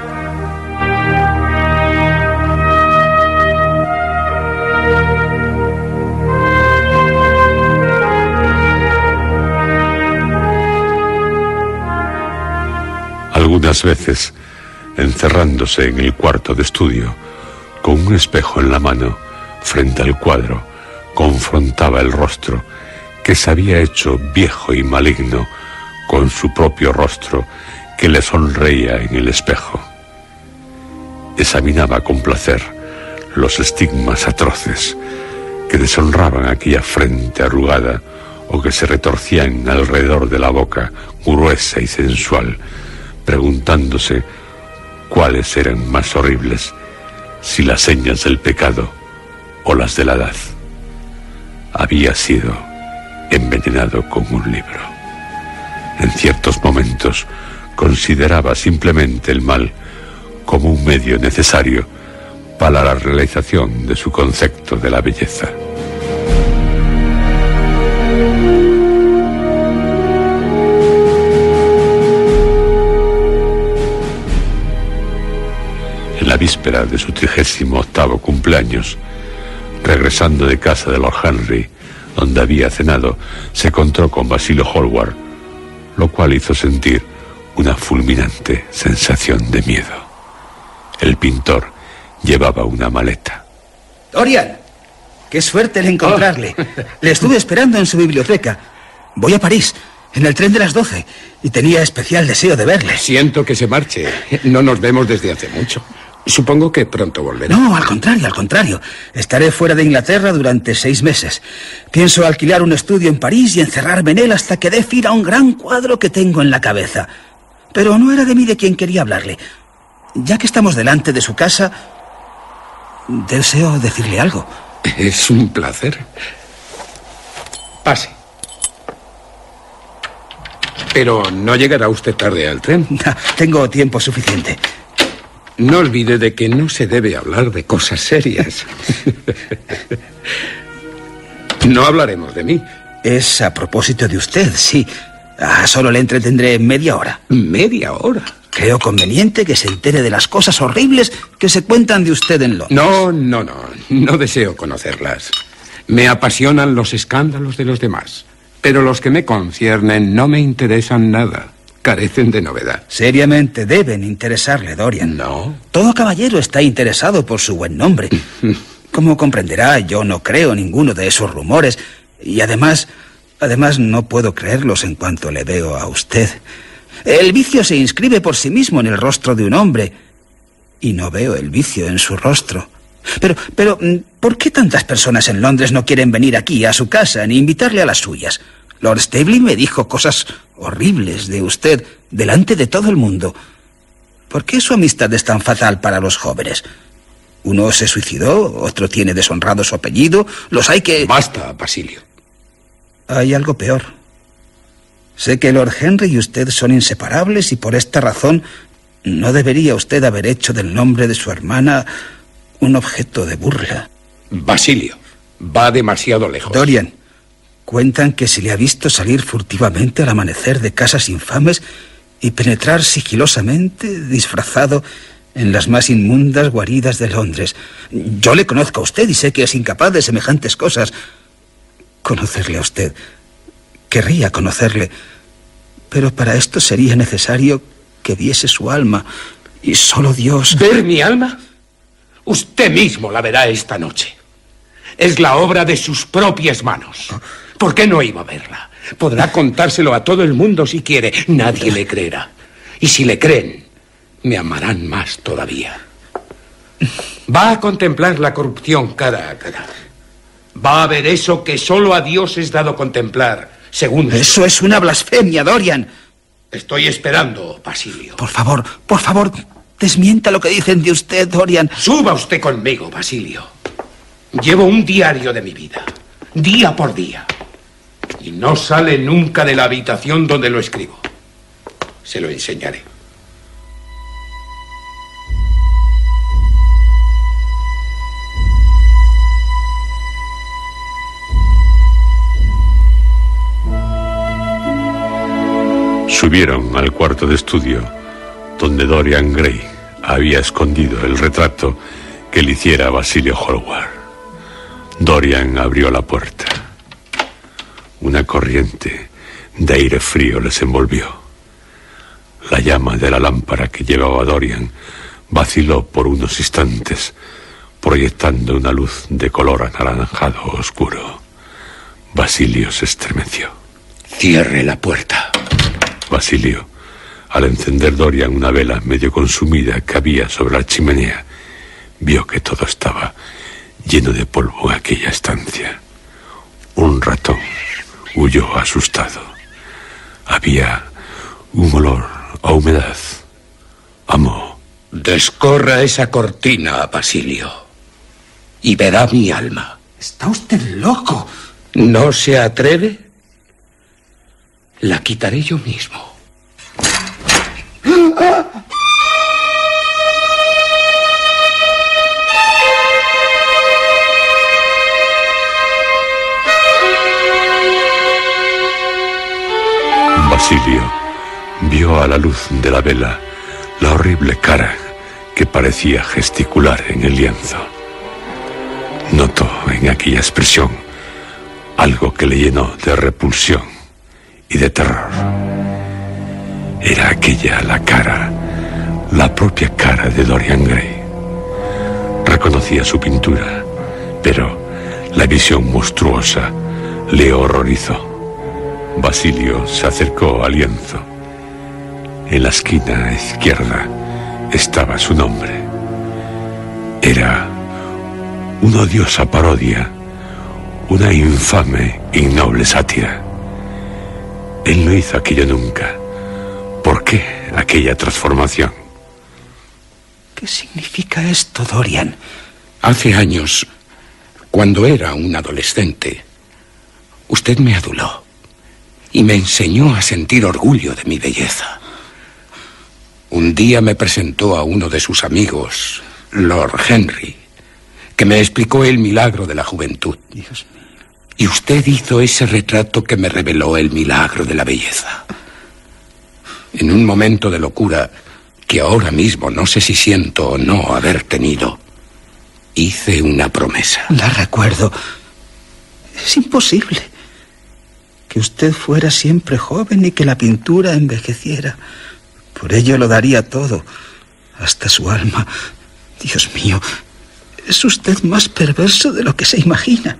Algunas veces, encerrándose en el cuarto de estudio, con un espejo en la mano, frente al cuadro, confrontaba el rostro que se había hecho viejo y maligno con su propio rostro que le sonreía en el espejo. Examinaba con placer los estigmas atroces que deshonraban aquella frente arrugada o que se retorcían alrededor de la boca gruesa y sensual, preguntándose cuáles eran más horribles, si las señas del pecado o las de la edad. Había sido envenenado con un libro. En ciertos momentos consideraba simplemente el mal como un medio necesario para la realización de su concepto de la belleza. En la víspera de su trigésimo octavo cumpleaños, regresando de casa de Lord Henry, donde había cenado, se encontró con Basilio Hallward, lo cual hizo sentir una fulminante sensación de miedo. El pintor llevaba una maleta. Dorian, qué suerte el encontrarle. Oh. Le estuve esperando en su biblioteca. Voy a París, en el tren de las doce, y tenía especial deseo de verle. Siento que se marche. No nos vemos desde hace mucho. Supongo que pronto volverá. No, al contrario, al contrario. Estaré fuera de Inglaterra durante seis meses. Pienso alquilar un estudio en París y encerrarme en él hasta que dé fin a un gran cuadro que tengo en la cabeza. Pero no era de mí de quien quería hablarle. Ya que estamos delante de su casa, deseo decirle algo. Es un placer. Pase. Pero no llegará usted tarde al tren. Tengo tiempo suficiente. No olvide de que no se debe hablar de cosas serias. No hablaremos de mí. Es a propósito de usted, sí. Ah, solo le entretendré media hora. ¿Media hora? Creo conveniente que se entere de las cosas horribles que se cuentan de usted en Londres. No, no, no. No deseo conocerlas. Me apasionan los escándalos de los demás. Pero los que me conciernen no me interesan nada. Carecen de novedad. Seriamente deben interesarle, Dorian. No. Todo caballero está interesado por su buen nombre. Como comprenderá, yo no creo ninguno de esos rumores. Y además, además no puedo creerlos en cuanto le veo a usted. El vicio se inscribe por sí mismo en el rostro de un hombre. Y no veo el vicio en su rostro. Pero, pero, ¿por qué tantas personas en Londres no quieren venir aquí a su casa ni invitarle a las suyas? Lord Staveley me dijo cosas horribles de usted delante de todo el mundo. ¿Por qué su amistad es tan fatal para los jóvenes? Uno se suicidó, otro tiene deshonrado su apellido, los hay que... Basta, Basilio. Hay algo peor. Sé que Lord Henry y usted son inseparables y por esta razón no debería usted haber hecho del nombre de su hermana un objeto de burla. Basilio, va demasiado lejos. Dorian, cuentan que se le ha visto salir furtivamente al amanecer de casas infames y penetrar sigilosamente, disfrazado, en las más inmundas guaridas de Londres. Yo le conozco a usted y sé que es incapaz de semejantes cosas. Conocerle a usted, querría conocerle, pero para esto sería necesario que viese su alma, y solo Dios... ¿Ver mi alma? Usted mismo la verá esta noche. Es la obra de sus propias manos. ¿Por qué no iba a verla? Podrá contárselo a todo el mundo si quiere. Nadie le creerá. Y si le creen, me amarán más todavía. Va a contemplar la corrupción cara a cara. Va a ver eso que solo a Dios es dado contemplar, según... Eso es una blasfemia, Dorian. Estoy esperando, Basilio. Por favor, por favor, desmienta lo que dicen de usted, Dorian. Suba usted conmigo, Basilio. Llevo un diario de mi vida, día por día. Y no sale nunca de la habitación donde lo escribo. Se lo enseñaré. Subieron al cuarto de estudio, donde Dorian Gray había escondido el retrato que le hiciera Basilio Hallward. Dorian abrió la puerta. Una corriente de aire frío les envolvió. La llama de la lámpara que llevaba Dorian vaciló por unos instantes, proyectando una luz de color anaranjado oscuro. Basilio se estremeció. Cierre la puerta. Basilio, al encender Dorian una vela medio consumida que había sobre la chimenea, vio que todo estaba lleno de polvo en aquella estancia. Un ratón huyó asustado. Había un olor a humedad, a moho. Descorra esa cortina, Basilio, y verá mi alma. Está usted loco. ¿No se atreve? La quitaré yo mismo. Basilio vio a la luz de la vela la horrible cara que parecía gesticular en el lienzo. Notó en aquella expresión algo que le llenó de repulsión y de terror. Era aquella la cara, la propia cara de Dorian Gray. Reconocía su pintura, pero la visión monstruosa le horrorizó. Basilio se acercó al lienzo. En la esquina izquierda estaba su nombre. Era una odiosa parodia, una infame, ignoble sátira. Él no hizo aquello nunca. ¿Por qué aquella transformación. ¿Qué significa esto, Dorian? Hace años, cuando era un adolescente, usted me aduló y me enseñó a sentir orgullo de mi belleza. Un día me presentó a uno de sus amigos, Lord Henry, que me explicó el milagro de la juventud. Dios mío. Y usted hizo ese retrato que me reveló el milagro de la belleza. En un momento de locura, que ahora mismo no sé si siento o no haber tenido, hice una promesa. La recuerdo. Es imposible que usted fuera siempre joven y que la pintura envejeciera. Por ello lo daría todo, hasta su alma. Dios mío, es usted más perverso de lo que se imagina.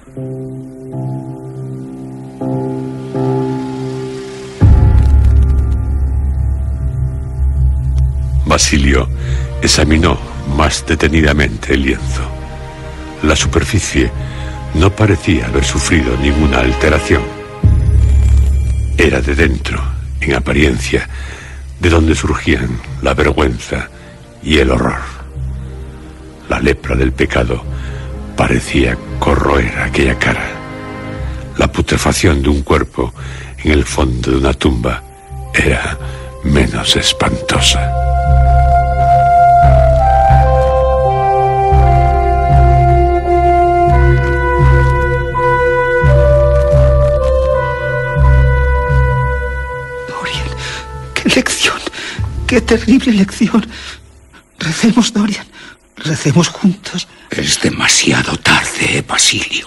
Basilio examinó más detenidamente el lienzo. La superficie no parecía haber sufrido ninguna alteración. Era de dentro, en apariencia, de donde surgían la vergüenza y el horror. La lepra del pecado parecía corroer aquella cara. La putrefacción de un cuerpo en el fondo de una tumba era menos espantosa. Dorian, qué lección, qué terrible lección. Recemos, Dorian, recemos juntos. Es demasiado tarde, Basilio.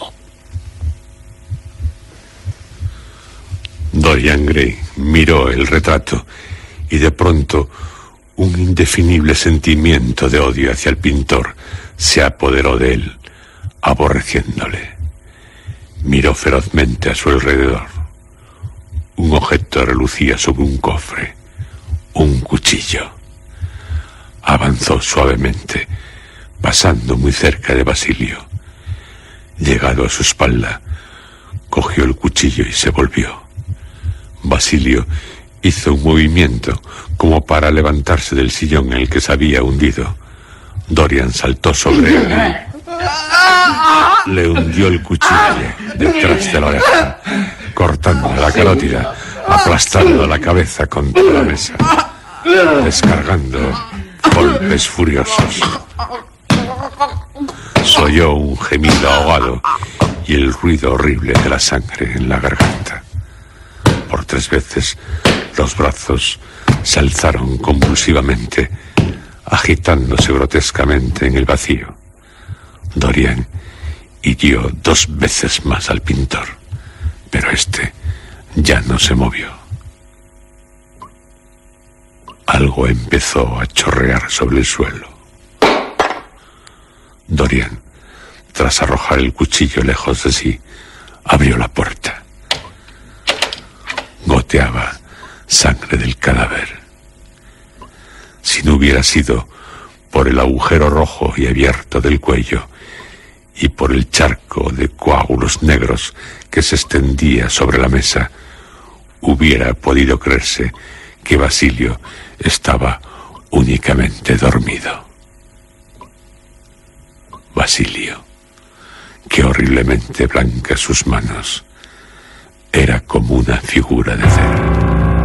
Dorian Gray miró el retrato y de pronto un indefinible sentimiento de odio hacia el pintor se apoderó de él, aborreciéndole. Miró ferozmente a su alrededor. Un objeto relucía sobre un cofre, un cuchillo. Avanzó suavemente, pasando muy cerca de Basilio. Llegado a su espalda, cogió el cuchillo y se volvió. Basilio hizo un movimiento como para levantarse del sillón en el que se había hundido. Dorian saltó sobre él. Le hundió el cuchillo detrás de la oreja, cortando la carótida, aplastando la cabeza contra la mesa, descargando golpes furiosos. Se oyó un gemido ahogado y el ruido horrible de la sangre en la garganta. Por tres veces los brazos se alzaron convulsivamente, agitándose grotescamente en el vacío. Dorian hirió dos veces más al pintor, pero este ya no se movió. Algo empezó a chorrear sobre el suelo. Dorian, tras arrojar el cuchillo lejos de sí, abrió la puerta. Goteaba sangre del cadáver. Si no hubiera sido por el agujero rojo y abierto del cuello y por el charco de coágulos negros que se extendía sobre la mesa, hubiera podido creerse que Basilio estaba únicamente dormido. Basilio, que horriblemente blancas sus manos, era como una figura de cera.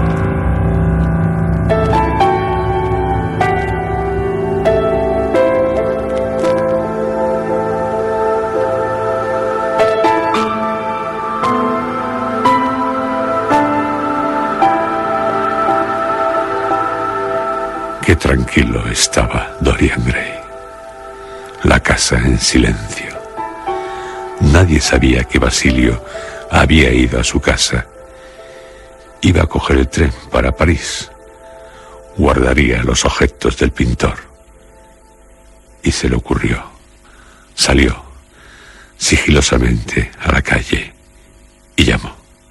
Qué tranquilo estaba Dorian Gray. La casa en silencio. Nadie sabía que Basilio había ido a su casa. Iba a coger el tren para París. Guardaría los objetos del pintor. Y se le ocurrió. Salió sigilosamente a la calle y llamó.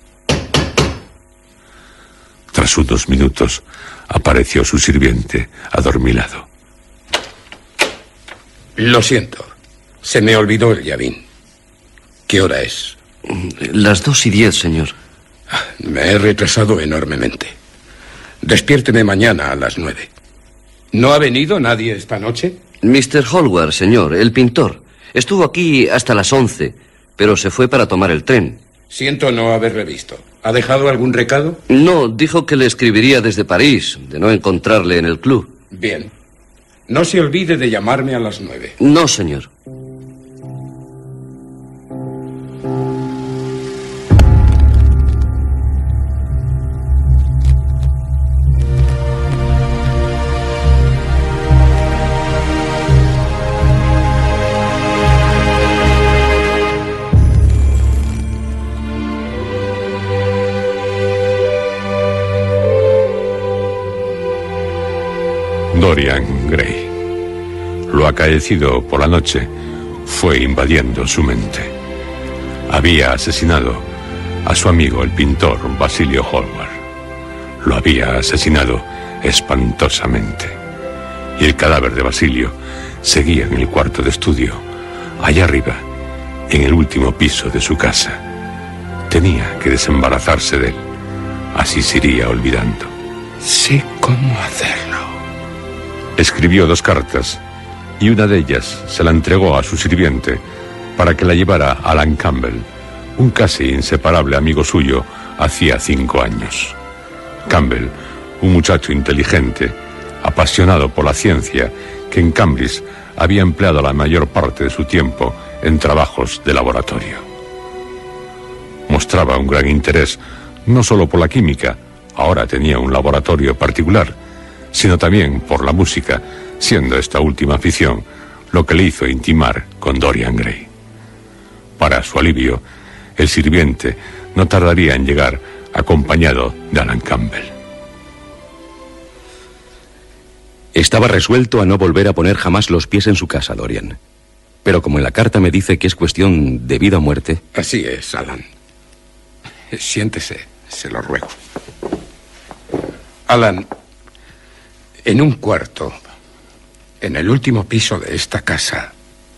Tras unos minutos apareció su sirviente adormilado. Lo siento, se me olvidó el llavín. ¿Qué hora es? Las dos y diez, señor. Me he retrasado enormemente. Despiérteme mañana a las nueve. ¿No ha venido nadie esta noche? mister Hallward, señor, el pintor. Estuvo aquí hasta las once, pero se fue para tomar el tren. Siento no haberle visto. ¿Ha dejado algún recado? No, dijo que le escribiría desde París, de no encontrarle en el club. Bien. No se olvide de llamarme a las nueve. No, señor. Dorian Gray. Lo acaecido por la noche fue invadiendo su mente. Había asesinado a su amigo el pintor Basilio Hallward. Lo había asesinado espantosamente. Y el cadáver de Basilio seguía en el cuarto de estudio, allá arriba, en el último piso de su casa. Tenía que desembarazarse de él. Así se iría olvidando. Sé cómo hacerlo. Escribió dos cartas y una de ellas se la entregó a su sirviente para que la llevara a Alan Campbell, un casi inseparable amigo suyo hacía cinco años. Campbell, un muchacho inteligente, apasionado por la ciencia, que en Cambridge había empleado la mayor parte de su tiempo en trabajos de laboratorio. Mostraba un gran interés no solo por la química, ahora tenía un laboratorio particular, sino también por la música, siendo esta última afición lo que le hizo intimar con Dorian Gray. Para su alivio, el sirviente no tardaría en llegar acompañado de Alan Campbell. Estaba resuelto a no volver a poner jamás los pies en su casa, Dorian. Pero como en la carta me dice que es cuestión de vida o muerte... Así es, Alan. Siéntese, se lo ruego. Alan... En un cuarto, en el último piso de esta casa,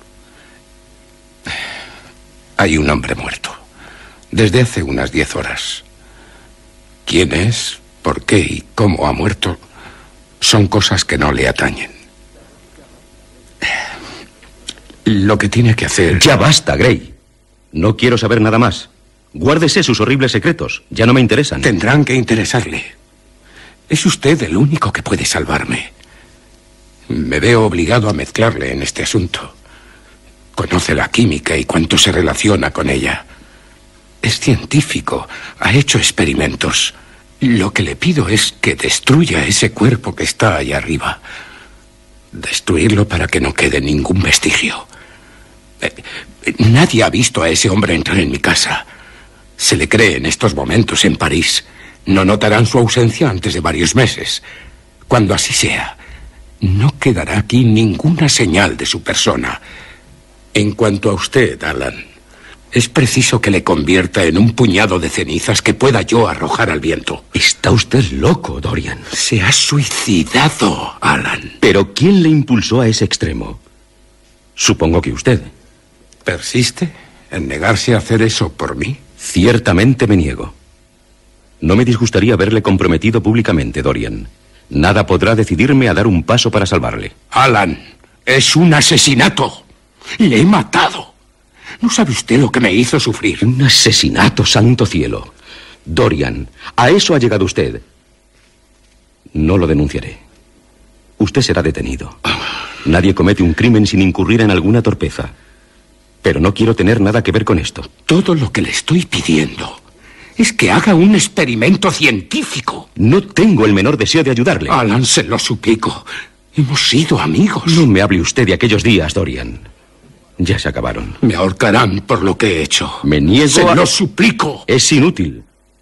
hay un hombre muerto, desde hace unas diez horas. ¿Quién es, por qué y cómo ha muerto? Son cosas que no le atañen. Lo que tiene que hacer... Ya basta, Gray. No quiero saber nada más. Guárdese sus horribles secretos. Ya no me interesan. Tendrán que interesarle. Es usted el único que puede salvarme. Me veo obligado a mezclarle en este asunto. Conoce la química y cuánto se relaciona con ella. Es científico, ha hecho experimentos. Lo que le pido es que destruya ese cuerpo que está allá arriba. Destruirlo para que no quede ningún vestigio. Eh, nadie ha visto a ese hombre entrar en mi casa. Se le cree en estos momentos en París. No notarán su ausencia antes de varios meses. Cuando así sea, no quedará aquí ninguna señal de su persona. En cuanto a usted, Alan, es preciso que le convierta en un puñado de cenizas que pueda yo arrojar al viento. Está usted loco, Dorian. Se ha suicidado, Alan. ¿Pero quién le impulsó a ese extremo? Supongo que usted. ¿Persiste en negarse a hacer eso por mí? Ciertamente me niego. No me disgustaría verle comprometido públicamente, Dorian. Nada podrá decidirme a dar un paso para salvarle. Alan, es un asesinato. Le he matado. ¿No sabe usted lo que me hizo sufrir? Un asesinato, santo cielo. Dorian, a eso ha llegado usted. No lo denunciaré. Usted será detenido. Nadie comete un crimen sin incurrir en alguna torpeza. Pero no quiero tener nada que ver con esto. Todo lo que le estoy pidiendo es que haga un experimento científico. No tengo el menor deseo de ayudarle. Alan, se lo suplico. Hemos sido amigos. No me hable usted de aquellos días, Dorian. Ya se acabaron. Me ahorcarán por lo que he hecho. Me niego Se a... lo suplico. Es inútil.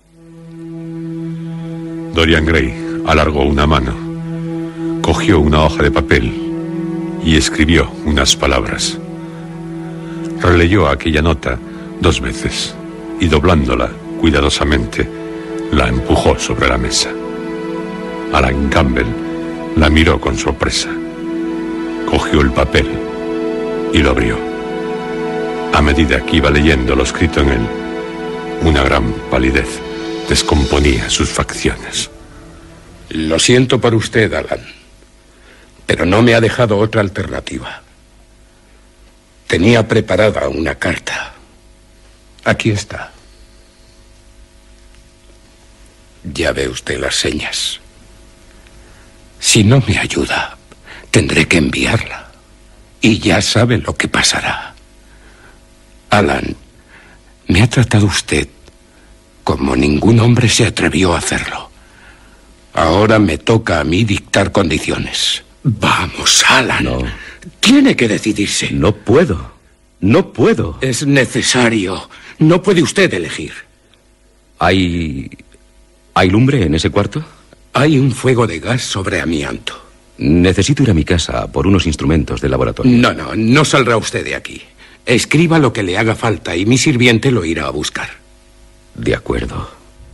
Dorian Gray alargó una mano, cogió una hoja de papel y escribió unas palabras. Releyó aquella nota dos veces y doblándola cuidadosamente, la empujó sobre la mesa. Alan Campbell la miró con sorpresa. Cogió el papel y lo abrió. A medida que iba leyendo lo escrito en él, una gran palidez descomponía sus facciones. Lo siento por usted, Alan, pero no me ha dejado otra alternativa. Tenía preparada una carta. Aquí está. Ya ve usted las señas. Si no me ayuda, tendré que enviarla. Y ya sabe lo que pasará. Alan, me ha tratado usted como ningún hombre se atrevió a hacerlo. Ahora me toca a mí dictar condiciones. Vamos, Alan. No. Tiene que decidirse. No puedo. No puedo. Es necesario. No puede usted elegir. ¿Hay... ¿Hay lumbre en ese cuarto? Hay un fuego de gas sobre amianto. Necesito ir a mi casa por unos instrumentos de laboratorio. No, no, no saldrá usted de aquí. Escriba lo que le haga falta y mi sirviente lo irá a buscar. De acuerdo.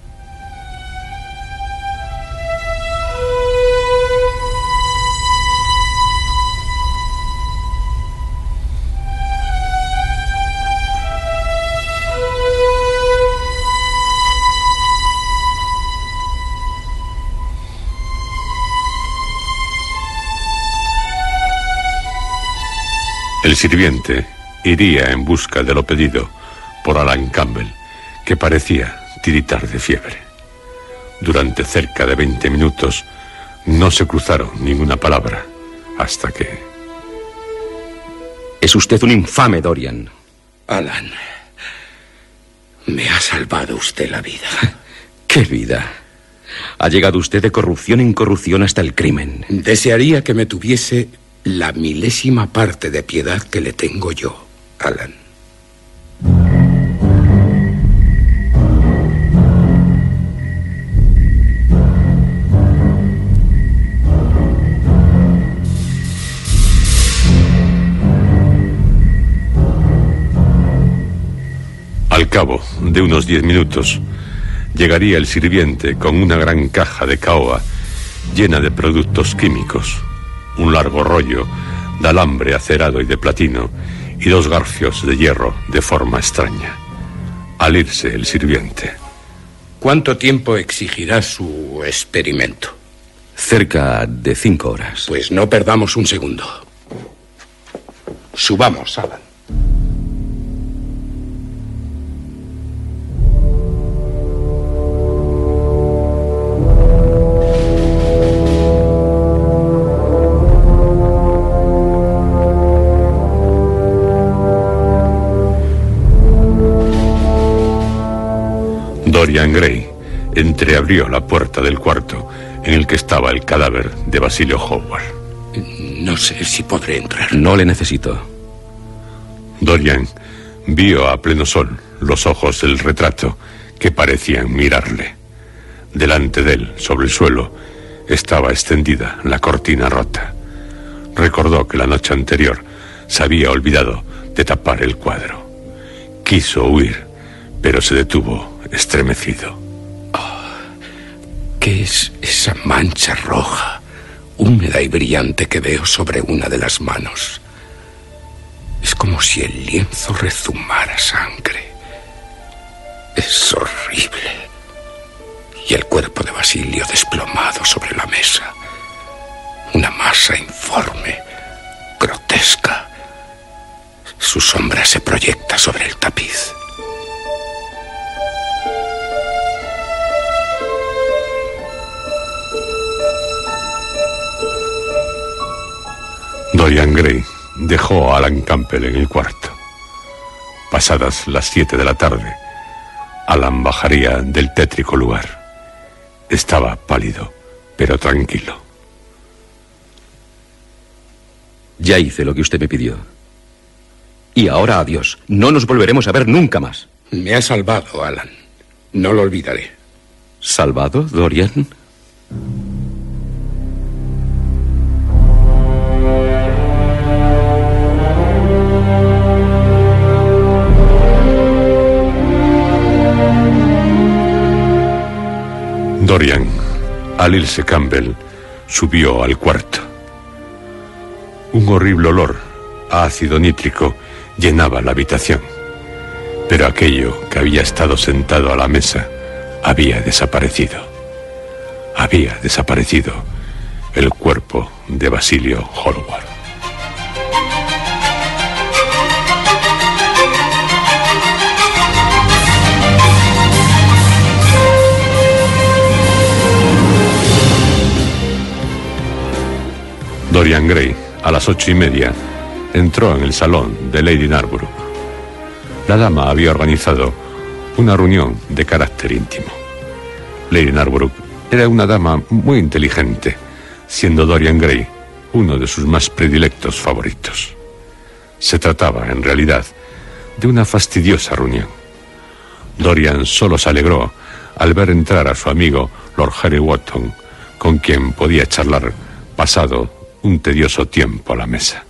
El sirviente iría en busca de lo pedido por Alan Campbell, que parecía tiritar de fiebre. Durante cerca de veinte minutos no se cruzaron ninguna palabra, hasta que... Es usted un infame, Dorian. Alan, me ha salvado usted la vida. ¿Qué vida? Ha llegado usted de corrupción en corrupción hasta el crimen. Desearía que me tuviese la milésima parte de piedad que le tengo yo, Alan. Al cabo de unos diez minutos, llegaría el sirviente con una gran caja de caoba llena de productos químicos, un largo rollo de alambre acerado y de platino y dos garfios de hierro de forma extraña. Al irse el sirviente... ¿Cuánto tiempo exigirá su experimento? Cerca de cinco horas. Pues no perdamos un segundo. Subamos, Alan. Dorian Gray entreabrió la puerta del cuarto en el que estaba el cadáver de Basilio Howard. No sé si podré entrar. No le necesito. Dorian vio a pleno sol los ojos del retrato que parecían mirarle. Delante de él, sobre el suelo, estaba extendida la cortina rota. Recordó que la noche anterior se había olvidado de tapar el cuadro. Quiso huir, pero se detuvo estremecido. Oh, ¿qué es esa mancha roja, húmeda y brillante que veo sobre una de las manos? Es como si el lienzo rezumara sangre. Es horrible. Y el cuerpo de Basilio desplomado sobre la mesa. Una masa informe, grotesca. Su sombra se proyecta sobre el tapiz. Dorian Gray dejó a Alan Campbell en el cuarto. Pasadas las siete de la tarde, Alan bajaría del tétrico lugar. Estaba pálido, pero tranquilo. Ya hice lo que usted me pidió. Y ahora adiós. No nos volveremos a ver nunca más. Me ha salvado, Alan. No lo olvidaré. ¿Salvado, Dorian? Dorian, al irse Campbell, subió al cuarto. Un horrible olor a ácido nítrico llenaba la habitación, pero aquello que había estado sentado a la mesa había desaparecido. había desaparecido el cuerpo de Basilio Hallward. Dorian Gray, a las ocho y media, entró en el salón de Lady Narborough. La dama había organizado una reunión de carácter íntimo. Lady Narborough era una dama muy inteligente, siendo Dorian Gray uno de sus más predilectos favoritos. Se trataba, en realidad, de una fastidiosa reunión. Dorian solo se alegró al ver entrar a su amigo Lord Henry Wotton, con quien podía charlar pasado un tedioso tiempo a la mesa.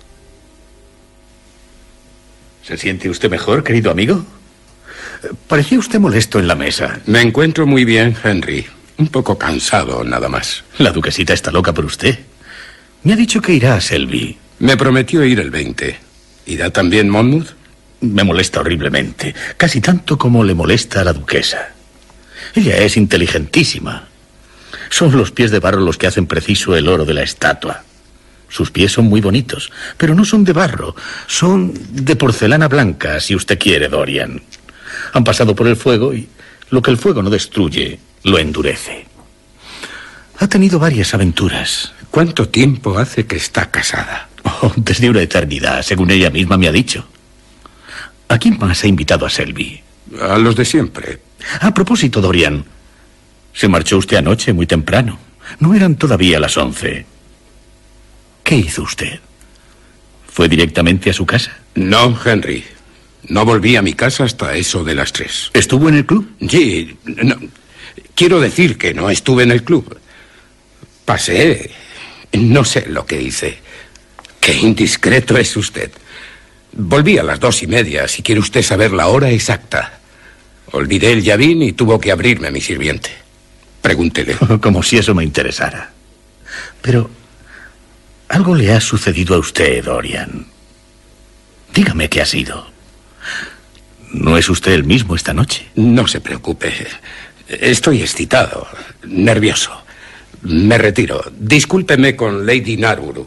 ¿Se siente usted mejor, querido amigo? Parecía usted molesto en la mesa. Me encuentro muy bien, Henry. Un poco cansado, nada más. La duquesita está loca por usted. Me ha dicho que irá a Selby. Me prometió ir el veinte. ¿Irá también Monmouth? Me molesta horriblemente. Casi tanto como le molesta a la duquesa. Ella es inteligentísima. Son los pies de barro los que hacen preciso el oro de la estatua. Sus pies son muy bonitos, pero no son de barro. Son de porcelana blanca, si usted quiere, Dorian. Han pasado por el fuego y lo que el fuego no destruye, lo endurece. Ha tenido varias aventuras. ¿Cuánto tiempo hace que está casada? Oh, desde una eternidad, según ella misma me ha dicho. ¿A quién más ha invitado a Selby? A los de siempre. A propósito, Dorian, se marchó usted anoche muy temprano. No eran todavía las once. ¿Qué hizo usted? ¿Fue directamente a su casa? No, Henry. No volví a mi casa hasta eso de las tres. ¿Estuvo en el club? Sí. No, quiero decir que no estuve en el club. Pasé. No sé lo que hice. Qué indiscreto es usted. Volví a las dos y media, si quiere usted saber la hora exacta. Olvidé el llavín y tuvo que abrirme mi sirviente. Pregúntele. Como si eso me interesara. Pero algo le ha sucedido a usted, Dorian. Dígame qué ha sido. ¿No es usted el mismo esta noche? No se preocupe. Estoy excitado, nervioso. Me retiro. Discúlpeme con Lady Narborough.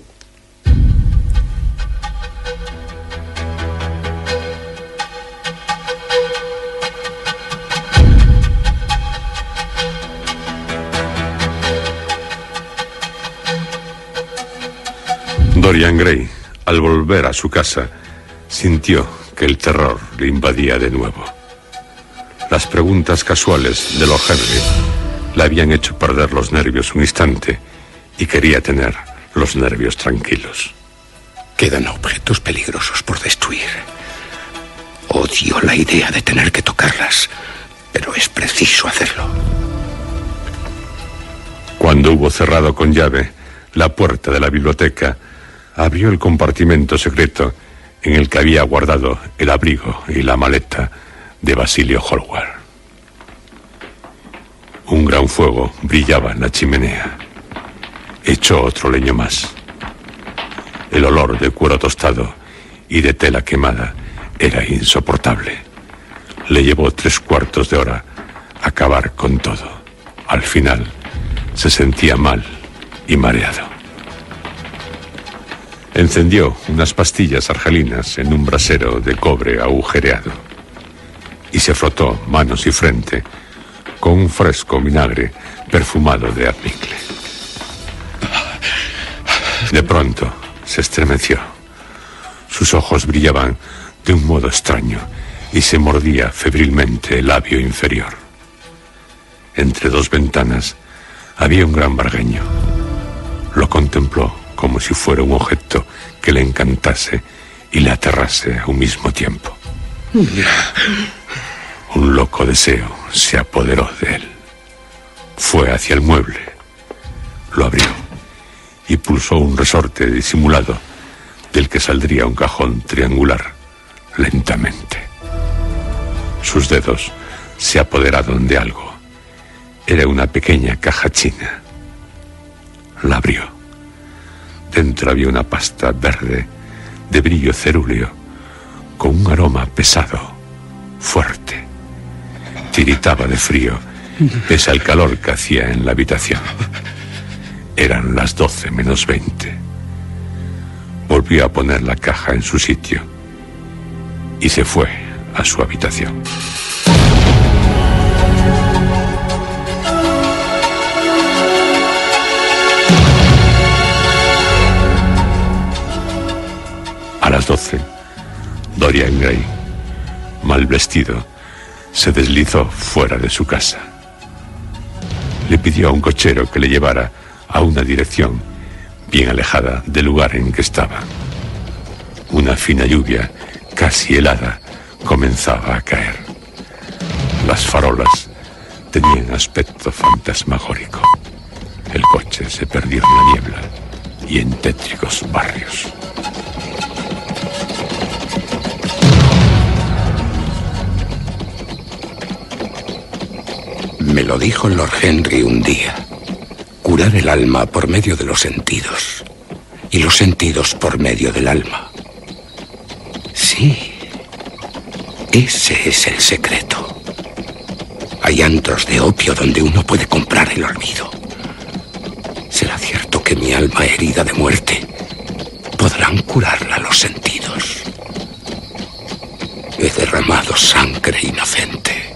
Dorian Gray, al volver a su casa, sintió que el terror le invadía de nuevo. Las preguntas casuales de Lord Henry le habían hecho perder los nervios un instante y quería tener los nervios tranquilos. Quedan objetos peligrosos por destruir. Odio la idea de tener que tocarlas, pero es preciso hacerlo. Cuando hubo cerrado con llave la puerta de la biblioteca, abrió el compartimento secreto en el que había guardado el abrigo y la maleta de Basilio Hallward. Un gran fuego brillaba en la chimenea. Echó otro leño más. El olor de cuero tostado y de tela quemada era insoportable. Le llevó tres cuartos de hora acabar con todo. Al final se sentía mal y mareado. Encendió unas pastillas argelinas en un brasero de cobre agujereado y se frotó manos y frente con un fresco vinagre perfumado de almizcle. De pronto se estremeció. Sus ojos brillaban de un modo extraño y se mordía febrilmente el labio inferior. Entre dos ventanas había un gran vargueño. Lo contempló como si fuera un objeto que le encantase y le aterrase a un mismo tiempo. Un loco deseo se apoderó de él. Fue hacia el mueble, lo abrió y pulsó un resorte disimulado del que saldría un cajón triangular lentamente. Sus dedos se apoderaron de algo. Era una pequeña caja china. La abrió. Dentro había una pasta verde de brillo cerúleo con un aroma pesado, fuerte. Tiritaba de frío pese al calor que hacía en la habitación. Eran las doce menos veinte. Volvió a poner la caja en su sitio y se fue a su habitación. A las doce, Dorian Gray, mal vestido, se deslizó fuera de su casa. Le pidió a un cochero que le llevara a una dirección bien alejada del lugar en que estaba. Una fina lluvia, casi helada, comenzaba a caer. Las farolas tenían aspecto fantasmagórico. El coche se perdió en la niebla y en tétricos barrios. Me lo dijo Lord Henry un día. Curar el alma por medio de los sentidos y los sentidos por medio del alma. Sí, ese es el secreto. Hay antros de opio donde uno puede comprar el olvido. ¿Será cierto que mi alma herida de muerte podrán curarla los sentidos? He derramado sangre inocente.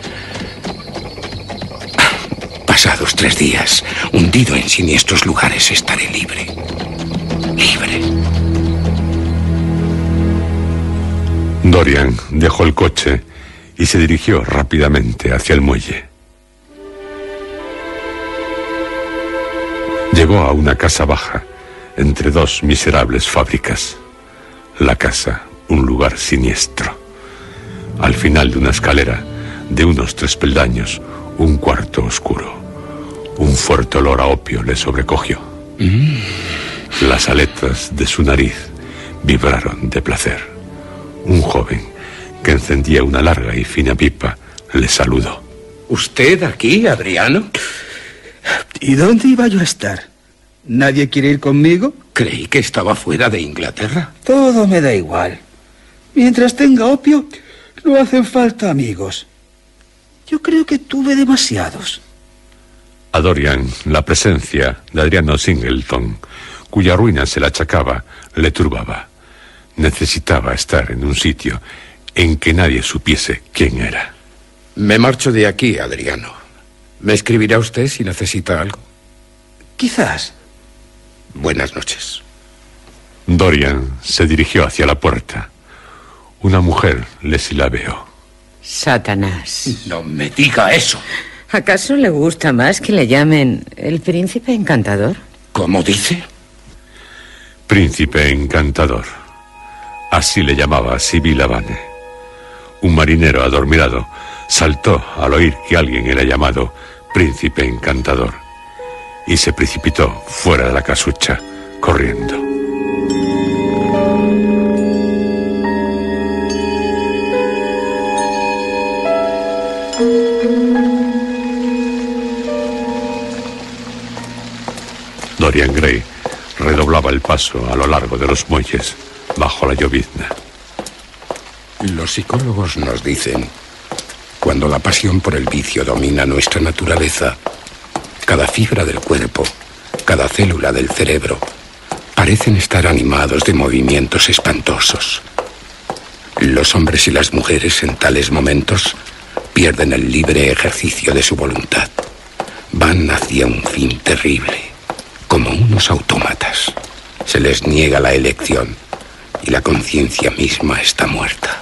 Pasados tres días, hundido en siniestros lugares, estaré libre. Libre. Dorian dejó el coche y se dirigió rápidamente hacia el muelle. Llegó a una casa baja, entre dos miserables fábricas. La casa, un lugar siniestro. Al final de una escalera, de unos tres peldaños, un cuarto oscuro. Un fuerte olor a opio le sobrecogió. Mm. Las aletas de su nariz vibraron de placer. Un joven que encendía una larga y fina pipa le saludó. ¿Usted aquí, Adriano? ¿Y dónde iba yo a estar? ¿Nadie quiere ir conmigo? Creí que estaba fuera de Inglaterra. Todo me da igual. Mientras tenga opio, no hacen falta amigos. Yo creo que tuve demasiados. A Dorian, la presencia de Adriano Singleton, cuya ruina se le achacaba, le turbaba. Necesitaba estar en un sitio en que nadie supiese quién era. Me marcho de aquí, Adriano. ¿Me escribirá usted si necesita algo? Quizás. Buenas noches. Dorian se dirigió hacia la puerta. Una mujer le silabeó. Satanás. No me diga eso. ¿Acaso le gusta más que le llamen el príncipe encantador? ¿Cómo dice? Príncipe encantador. Así le llamaba Sibila Vane. Un marinero adormilado saltó al oír que alguien era llamado príncipe encantador y se precipitó fuera de la casucha, corriendo. Dorian Gray redoblaba el paso a lo largo de los muelles, bajo la llovizna. Los psicólogos nos dicen, cuando la pasión por el vicio domina nuestra naturaleza, cada fibra del cuerpo, cada célula del cerebro, parecen estar animados de movimientos espantosos. Los hombres y las mujeres en tales momentos pierden el libre ejercicio de su voluntad. Van hacia un fin terrible. Como unos autómatas, se les niega la elección y la conciencia misma está muerta.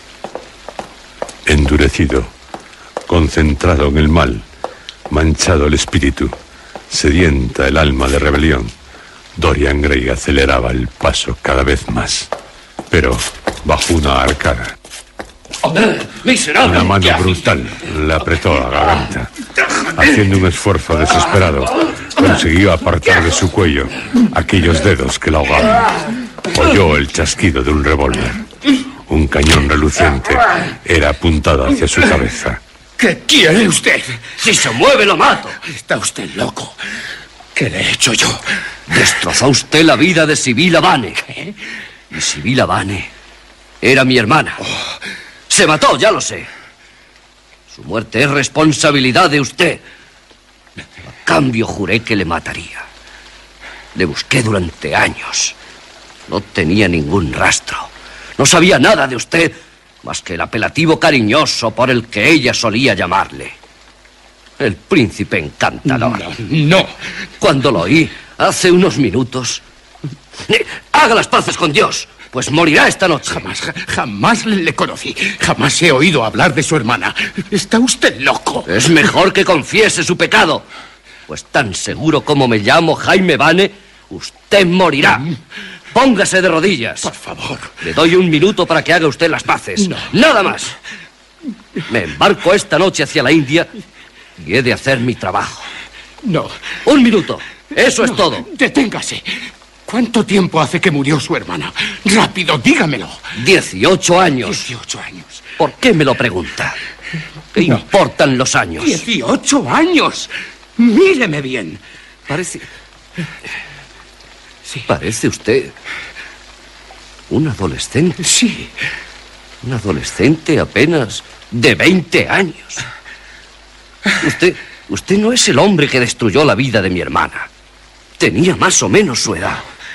Endurecido, concentrado en el mal, manchado el espíritu, sedienta el alma de rebelión, Dorian Gray aceleraba el paso cada vez más, pero bajo una arcada. Una mano brutal le apretó la garganta. Haciendo un esfuerzo desesperado, consiguió apartar de su cuello aquellos dedos que la ahogaban. Oyó el chasquido de un revólver. Un cañón reluciente era apuntado hacia su cabeza. ¿Qué quiere usted? Si se mueve, lo mato. Está usted loco. ¿Qué le he hecho yo? Destrozó usted la vida de Sibila Vane. ¿Qué? Y Sibila Vane era mi hermana. Se mató, ya lo sé. Su muerte es responsabilidad de usted. A cambio juré que le mataría. Le busqué durante años. No tenía ningún rastro. No sabía nada de usted más que el apelativo cariñoso por el que ella solía llamarle. El príncipe encantador. No, no. Cuando lo oí hace unos minutos... ¡Haga las paces con Dios! Pues morirá esta noche. Jamás, jamás le conocí. Jamás he oído hablar de su hermana. Está usted loco. Es mejor que confiese su pecado. Pues tan seguro como me llamo Jaime Vane, usted morirá. Póngase de rodillas. Por favor. Le doy un minuto para que haga usted las paces. No. Nada más. Me embarco esta noche hacia la India y he de hacer mi trabajo. No. Un minuto. Eso es No, todo. Deténgase. ¿Cuánto tiempo hace que murió su hermana? Rápido, dígamelo. Dieciocho años. Dieciocho años. ¿Por qué me lo pregunta? ¿Qué No. importan los años? Dieciocho años. Míreme bien. Parece... Sí. Parece usted un adolescente. Sí. Un adolescente apenas de veinte años. Usted, usted no es el hombre que destruyó la vida de mi hermana. Tenía más o menos su edad.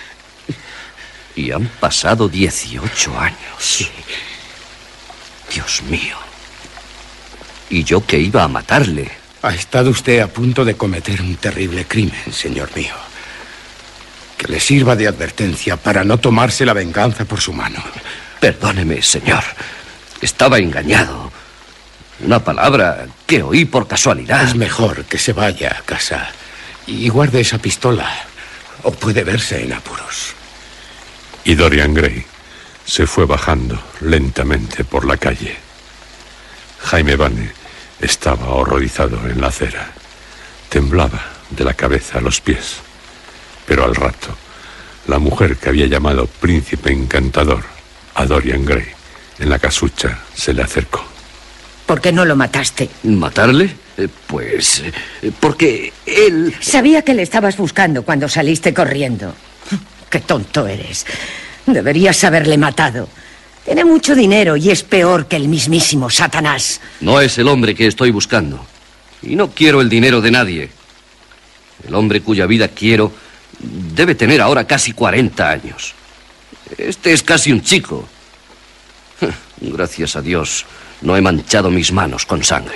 Y han pasado dieciocho años. Sí. Dios mío. Y yo que iba a matarle. Ha estado usted a punto de cometer un terrible crimen, señor mío. Que le sirva de advertencia para no tomarse la venganza por su mano. Perdóneme, señor. Estaba engañado. Una palabra que oí por casualidad. Es mejor que se vaya a casa y guarde esa pistola, o puede verse en apuros. Y Dorian Gray se fue bajando lentamente por la calle. Jaime Vane estaba horrorizado en la acera. Temblaba de la cabeza a los pies. Pero al rato, la mujer que había llamado príncipe encantador a Dorian Gray en la casucha se le acercó. ¿Por qué no lo mataste? ¿Matarle? Eh, pues... eh, porque él... Sabía que le estabas buscando cuando saliste corriendo. Qué tonto eres. Deberías haberle matado. Tiene mucho dinero y es peor que el mismísimo Satanás. No es el hombre que estoy buscando. Y no quiero el dinero de nadie. El hombre cuya vida quiero debe tener ahora casi cuarenta años. Este es casi un chico. Gracias a Dios, no he manchado mis manos con sangre.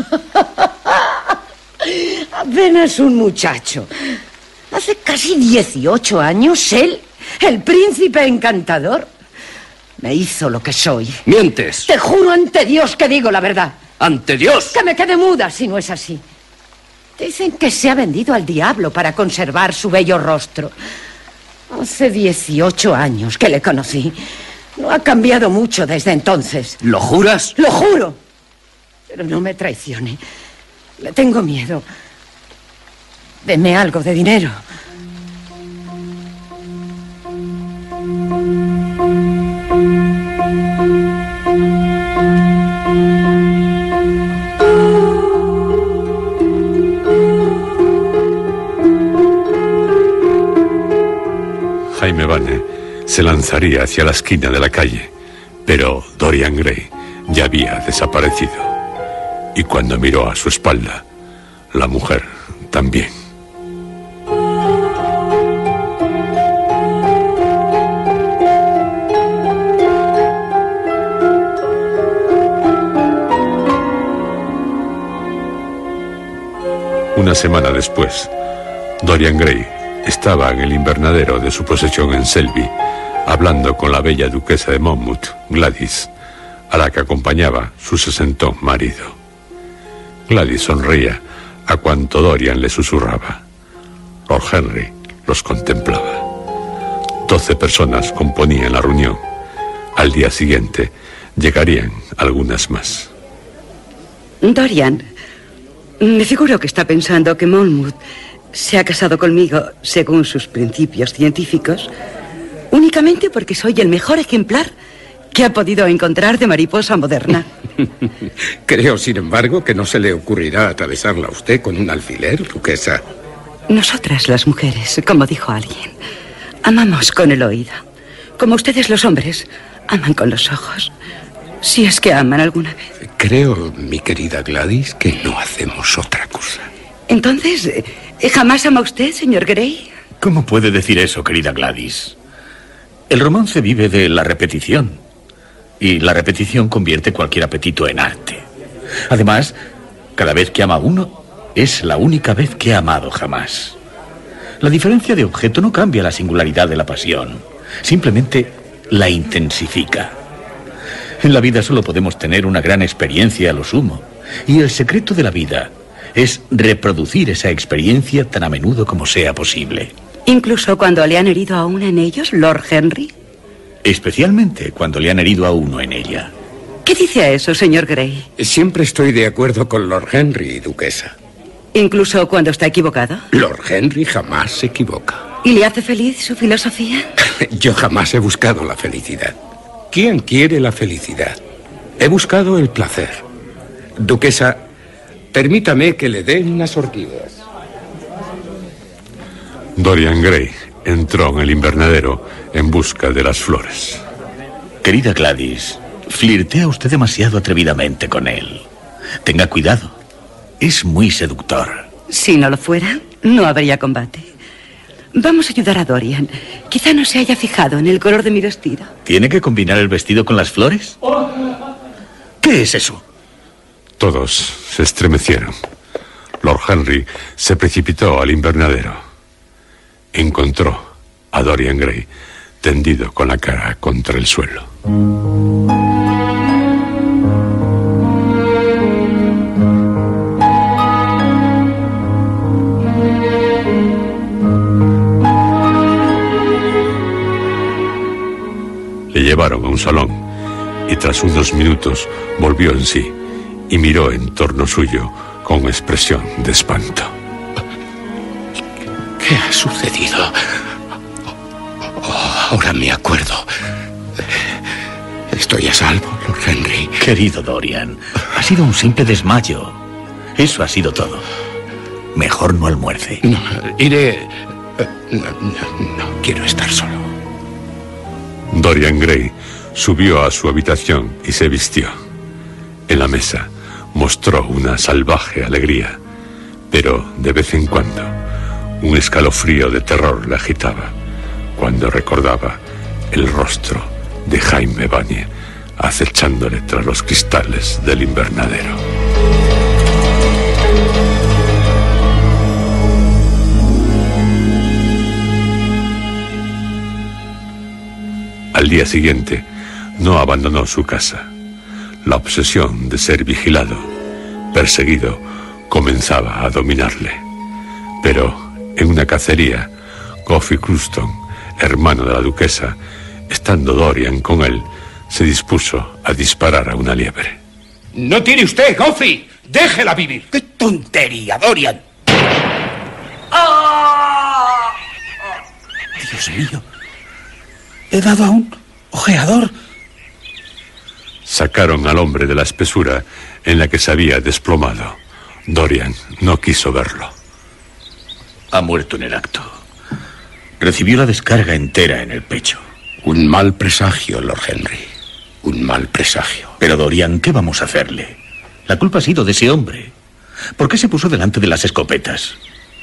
Apenas un muchacho. Hace casi dieciocho años, él, el príncipe encantador, me hizo lo que soy. ¡Mientes! Te juro ante Dios que digo la verdad. ¡Ante Dios! Que me quede muda si no es así. Dicen que se ha vendido al diablo para conservar su bello rostro. Hace dieciocho años que le conocí. No ha cambiado mucho desde entonces. ¿Lo juras? Lo juro. Pero no me traicione. Le tengo miedo. Deme algo de dinero. Jaime Vane se lanzaría hacia la esquina de la calle, pero Dorian Gray ya había desaparecido. Y cuando miró a su espalda, la mujer también. Una semana después, Dorian Gray estaba en el invernadero de su posesión en Selby, hablando con la bella duquesa de Monmouth, Gladys, a la que acompañaba su sesentón marido. Gladys sonreía a cuanto Dorian le susurraba. Lord Henry los contemplaba. Doce personas componían la reunión. Al día siguiente llegarían algunas más. Dorian, me figuro que está pensando que Monmouth se ha casado conmigo, según sus principios científicos, únicamente porque soy el mejor ejemplar que ha podido encontrar de mariposa moderna. Creo, sin embargo, que no se le ocurrirá atravesarla a usted con un alfiler, duquesa. Nosotras, las mujeres, como dijo alguien, amamos con el oído, como ustedes los hombres aman con los ojos, si es que aman alguna vez. Creo, mi querida Gladys, que no hacemos otra cosa. Entonces, ¿jamás ama usted, señor Grey? ¿Cómo puede decir eso, querida Gladys? El romance vive de la repetición. Y la repetición convierte cualquier apetito en arte. Además, cada vez que ama a uno, es la única vez que ha amado jamás. La diferencia de objeto no cambia la singularidad de la pasión. Simplemente la intensifica. En la vida solo podemos tener una gran experiencia a lo sumo. Y el secreto de la vida es reproducir esa experiencia tan a menudo como sea posible. ¿Incluso cuando le han herido a uno en ellos, Lord Henry? Especialmente cuando le han herido a uno en ella. ¿Qué dice a eso, señor Grey? Siempre estoy de acuerdo con Lord Henry, duquesa. ¿Incluso cuando está equivocado? Lord Henry jamás se equivoca. ¿Y le hace feliz su filosofía? Yo jamás he buscado la felicidad. ¿Quién quiere la felicidad? He buscado el placer. Duquesa, permítame que le dé unas orquídeas. Dorian Gray entró en el invernadero en busca de las flores. Querida Gladys, flirtea usted demasiado atrevidamente con él. Tenga cuidado. Es muy seductor. Si no lo fuera, no habría combate. Vamos a ayudar a Dorian. Quizá no se haya fijado en el color de mi vestido. ¿Tiene que combinar el vestido con las flores? ¿Qué es eso? Todos se estremecieron. Lord Henry se precipitó al invernadero. Encontró a Dorian Gray tendido con la cara contra el suelo. Le llevaron a un salón y tras unos minutos volvió en sí y miró en torno suyo con expresión de espanto. ¿Qué ha sucedido? Oh, ahora me acuerdo. Estoy a salvo, Lord Henry. Querido Dorian, ha sido un simple desmayo. Eso ha sido todo. Mejor no almuerce. No, iré... No, no, no quiero estar solo. Dorian Gray subió a su habitación y se vistió. En la mesa mostró una salvaje alegría, pero de vez en cuando un escalofrío de terror le agitaba cuando recordaba el rostro de Jaime Vanier acechándole tras los cristales del invernadero. Al día siguiente, no abandonó su casa. La obsesión de ser vigilado, perseguido, comenzaba a dominarle. Pero en una cacería, Geoffrey Crunston, hermano de la duquesa, estando Dorian con él, se dispuso a disparar a una liebre. ¡No tiene usted, Geoffrey! ¡Déjela vivir! ¡Qué tontería, Dorian! ¡Ah! Dios mío. He dado a un ojeador. Sacaron al hombre de la espesura en la que se había desplomado. Dorian no quiso verlo. Ha muerto en el acto. Recibió la descarga entera en el pecho. Un mal presagio, Lord Henry. Un mal presagio. Pero Dorian, ¿qué vamos a hacerle? La culpa ha sido de ese hombre. ¿Por qué se puso delante de las escopetas?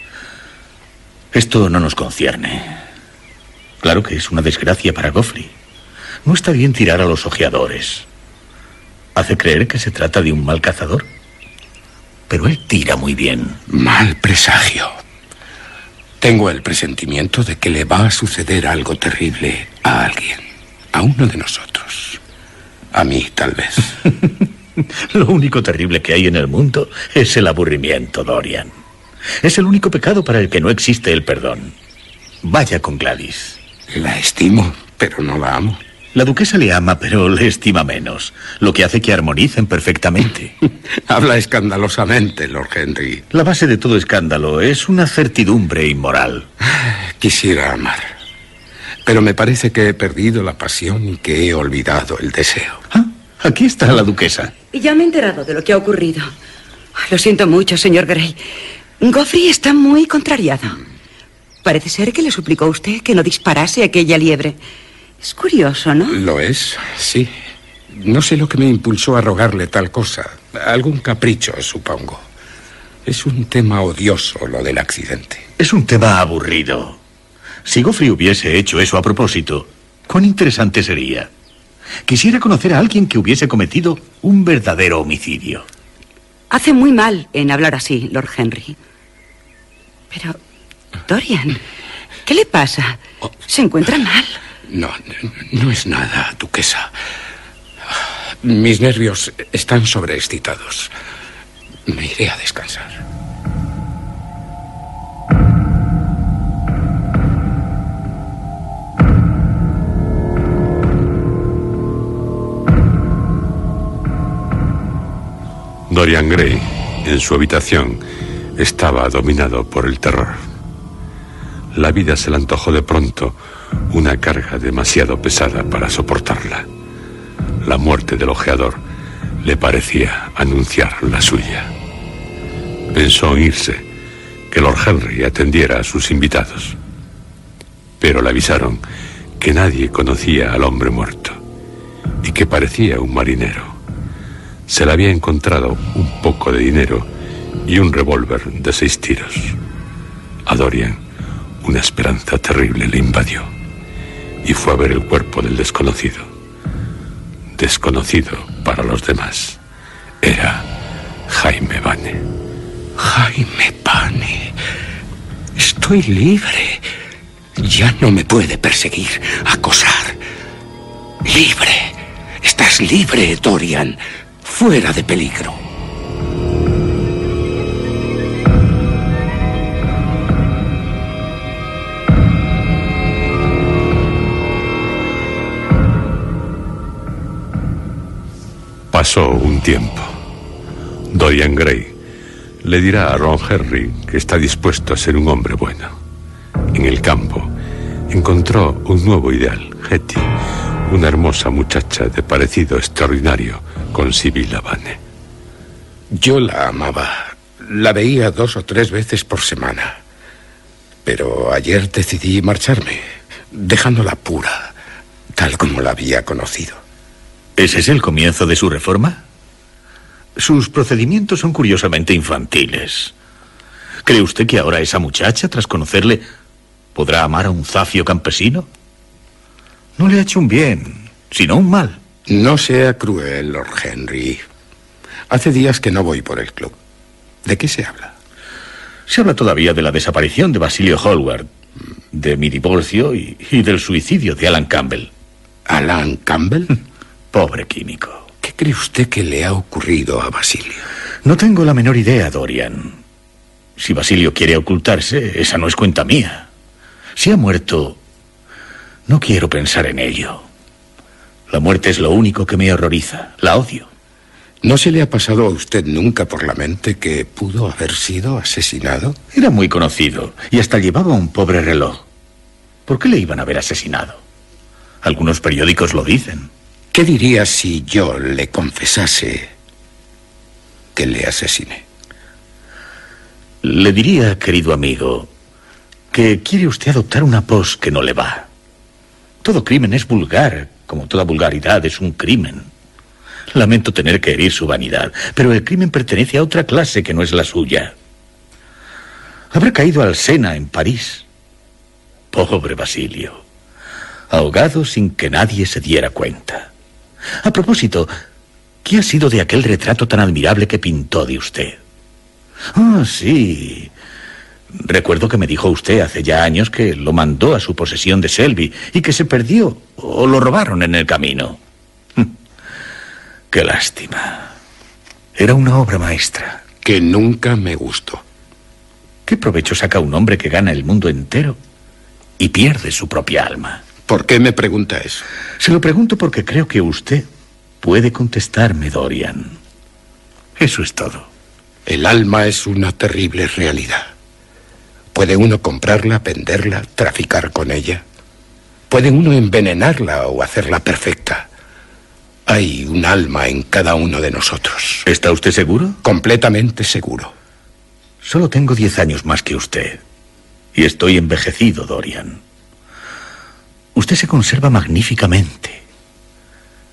Esto no nos concierne. Claro que es una desgracia para Geoffrey. No está bien tirar a los ojeadores. Hace creer que se trata de un mal cazador. Pero él tira muy bien. Mal presagio. Tengo el presentimiento de que le va a suceder algo terrible a alguien. A uno de nosotros. A mí, tal vez. Lo único terrible que hay en el mundo es el aburrimiento, Dorian. Es el único pecado para el que no existe el perdón. Vaya con Gladys. La estimo, pero no la amo. La duquesa le ama, pero le estima menos, lo que hace que armonicen perfectamente. Habla escandalosamente, Lord Henry. La base de todo escándalo es una certidumbre inmoral. Quisiera amar, pero me parece que he perdido la pasión y que he olvidado el deseo. Ah, aquí está la duquesa. Ya me he enterado de lo que ha ocurrido. Lo siento mucho, señor Grey. Geoffrey está muy contrariado. Parece ser que le suplicó usted que no disparase a aquella liebre. Es curioso, ¿no? Lo es, sí. No sé lo que me impulsó a rogarle tal cosa. Algún capricho, supongo. Es un tema odioso lo del accidente. Es un tema aburrido. Si Geoffrey hubiese hecho eso a propósito, cuán interesante sería. Quisiera conocer a alguien que hubiese cometido un verdadero homicidio. Hace muy mal en hablar así, Lord Henry. Pero, Dorian, ¿qué le pasa? ¿Se encuentra mal? No, no es nada, duquesa. Mis nervios están sobreexcitados. Me iré a descansar. Dorian Gray, en su habitación, estaba dominado por el terror. La vida se le antojó de pronto una carga demasiado pesada para soportarla. La muerte del ojeador le parecía anunciar la suya. Pensó en irse, que Lord Henry atendiera a sus invitados. Pero le avisaron que nadie conocía al hombre muerto y que parecía un marinero. Se le había encontrado un poco de dinero y un revólver de seis tiros. A Dorian una esperanza terrible le invadió y fue a ver el cuerpo del desconocido. Desconocido para los demás. Era Jaime Vane. Jaime Vane. Estoy libre. Ya no me puede perseguir, acosar. Libre. Estás libre, Dorian. Fuera de peligro. Pasó un tiempo. Dorian Gray le dirá a Ron Henry que está dispuesto a ser un hombre bueno. En el campo encontró un nuevo ideal, Hetty, una hermosa muchacha de parecido extraordinario con Sibylla Vane. Yo la amaba. La veía dos o tres veces por semana. Pero ayer decidí marcharme, dejándola pura, tal como la había conocido. ¿Ese es el comienzo de su reforma? Sus procedimientos son curiosamente infantiles. ¿Cree usted que ahora esa muchacha, tras conocerle, podrá amar a un zafio campesino? No le ha hecho un bien, sino un mal. No sea cruel, Lord Henry. Hace días que no voy por el club. ¿De qué se habla? Se habla todavía de la desaparición de Basilio Hallward, de mi divorcio y, y del suicidio de Alan Campbell. ¿Alan Campbell? Pobre químico. ¿Qué cree usted que le ha ocurrido a Basilio? No tengo la menor idea, Dorian. Si Basilio quiere ocultarse, esa no es cuenta mía. Si ha muerto, no quiero pensar en ello. La muerte es lo único que me horroriza. La odio. ¿No se le ha pasado a usted nunca por la mente que pudo haber sido asesinado? Era muy conocido y hasta llevaba un pobre reloj. ¿Por qué le iban a haber asesinado? Algunos periódicos lo dicen. ¿Qué diría si yo le confesase que le asesiné? Le diría, querido amigo, que quiere usted adoptar una pos que no le va. Todo crimen es vulgar, como toda vulgaridad es un crimen. Lamento tener que herir su vanidad, pero el crimen pertenece a otra clase que no es la suya. Habrá caído al Sena, en París. Pobre Basilio. Ahogado sin que nadie se diera cuenta. A propósito, ¿qué ha sido de aquel retrato tan admirable que pintó de usted? Ah, sí. Recuerdo que me dijo usted hace ya años que lo mandó a su posesión de Selby y que se perdió o lo robaron en el camino. Qué lástima. Era una obra maestra. Que nunca me gustó. ¿Qué provecho saca un hombre que gana el mundo entero y pierde su propia alma? ¿Por qué me pregunta eso? Se lo pregunto porque creo que usted puede contestarme, Dorian. Eso es todo. El alma es una terrible realidad. ¿Puede uno comprarla, venderla, traficar con ella? ¿Puede uno envenenarla o hacerla perfecta? Hay un alma en cada uno de nosotros. ¿Está usted seguro? Completamente seguro. Solo tengo diez años más que usted. Y estoy envejecido, Dorian. Usted se conserva magníficamente.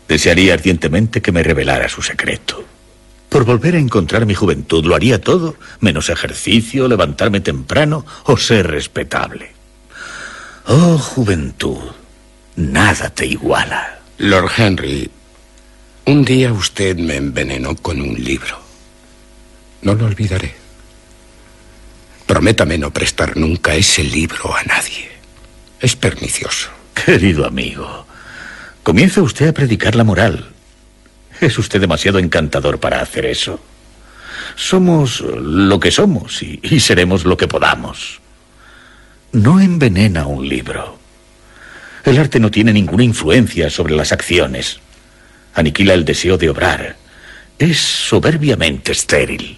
Desearía ardientemente que me revelara su secreto. Por volver a encontrar mi juventud lo haría todo, menos ejercicio, levantarme temprano o ser respetable. Oh, juventud, nada te iguala. Lord Henry, un día usted me envenenó con un libro. No lo olvidaré. Prométame no prestar nunca ese libro a nadie. Es pernicioso. Querido amigo, comienza usted a predicar la moral. Es usted demasiado encantador para hacer eso. Somos lo que somos y, y seremos lo que podamos. No envenena un libro. El arte no tiene ninguna influencia sobre las acciones. Aniquila el deseo de obrar. Es soberbiamente estéril.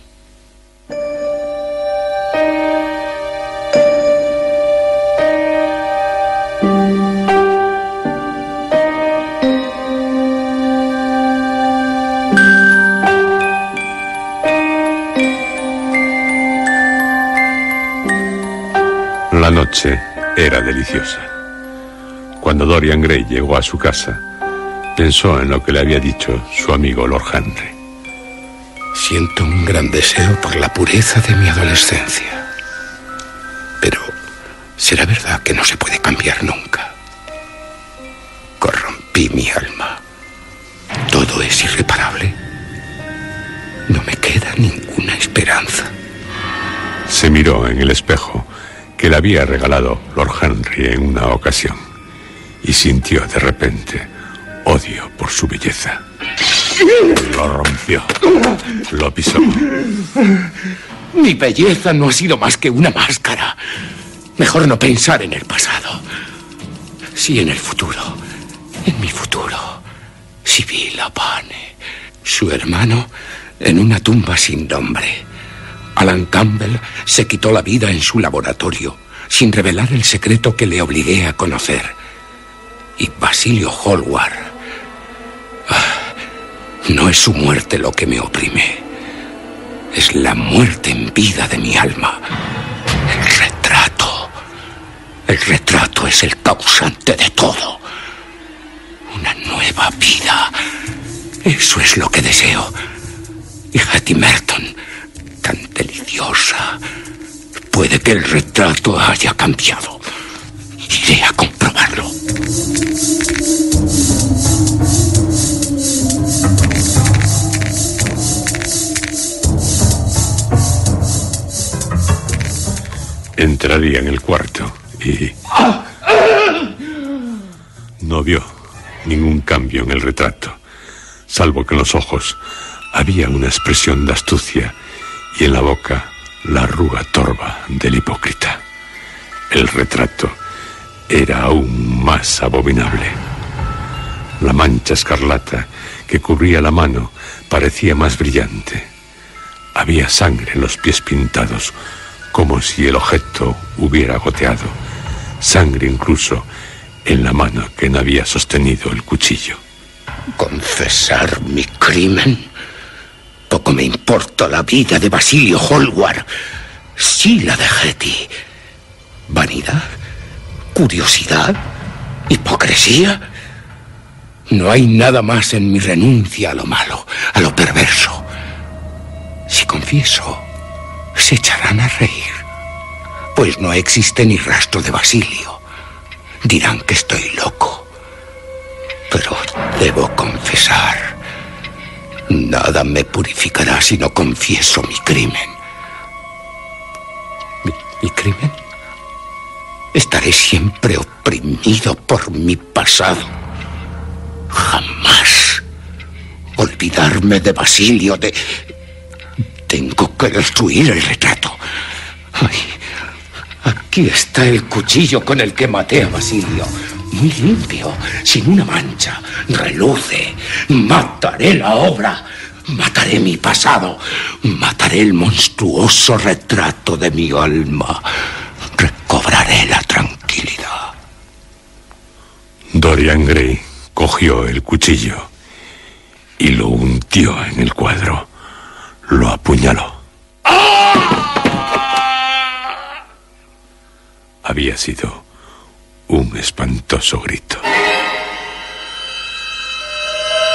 La noche era deliciosa. Cuando Dorian Gray llegó a su casa, pensó en lo que le había dicho su amigo Lord Henry. Siento un gran deseo por la pureza de mi adolescencia. Pero será verdad que no se puede cambiar nunca. Corrompí mi alma. Todo es irreparable. No me queda ninguna esperanza. Se miró en el espejo que le había regalado Lord Henry en una ocasión y sintió de repente odio por su belleza. Lo rompió, lo pisó. Mi belleza no ha sido más que una máscara. Mejor no pensar en el pasado. Sí en el futuro. En mi futuro. Sibylla Vane, su hermano, en una tumba sin nombre. Alan Campbell se quitó la vida en su laboratorio sin revelar el secreto que le obligué a conocer. Y Basilio Hallward... Ah, no es su muerte lo que me oprime. Es la muerte en vida de mi alma. El retrato. El retrato es el causante de todo. Una nueva vida. Eso es lo que deseo. Y Hattie Merton, tan deliciosa. Puede que el retrato haya cambiado. Iré a comprobarlo. Entraría en el cuarto y... no vio ningún cambio en el retrato, salvo que en los ojos había una expresión de astucia y en la boca la arruga torva del hipócrita. El retrato era aún más abominable. La mancha escarlata que cubría la mano parecía más brillante. Había sangre en los pies pintados, como si el objeto hubiera goteado. Sangre incluso en la mano que no había sostenido el cuchillo. ¿Confesar mi crimen? Poco me importa la vida de Basilio Hallward. Sí la de Hattie. ¿Vanidad? ¿Curiosidad? ¿Hipocresía? No hay nada más en mi renuncia a lo malo, a lo perverso. Si confieso, se echarán a reír, pues no existe ni rastro de Basilio. Dirán que estoy loco, pero debo confesar. Nada me purificará si no confieso mi crimen. ¿Mi, mi crimen? Estaré siempre oprimido por mi pasado. Jamás olvidarme de Basilio, de... Tengo que destruir el retrato. Ay, aquí está el cuchillo con el que maté a Basilio. Muy limpio, sin una mancha. Reluce. Mataré la obra. Mataré mi pasado. Mataré el monstruoso retrato de mi alma. Recobraré la tranquilidad. Dorian Gray cogió el cuchillo y lo hundió en el cuadro. Lo apuñaló. ¡Ah! Había sido un espantoso grito.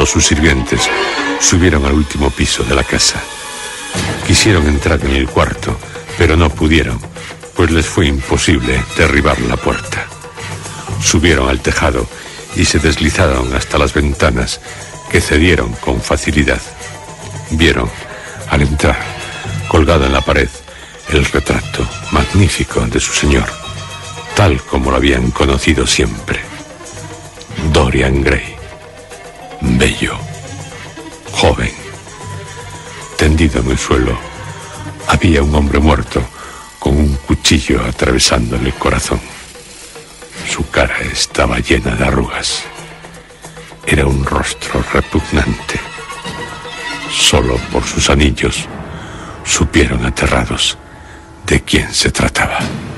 sus sirvientes subieron al último piso de la casa. Quisieron entrar en el cuarto, pero no pudieron, pues les fue imposible derribar la puerta. Subieron al tejado y se deslizaron hasta las ventanas, que cedieron con facilidad. Vieron, al entrar, colgado en la pared, el retrato magnífico de su señor, tal como lo habían conocido siempre. Dorian Gray, bello, joven. Tendido en el suelo, había un hombre muerto con un cuchillo atravesándole el corazón. Su cara estaba llena de arrugas. Era un rostro repugnante. Solo por sus anillos supieron aterrados de quién se trataba.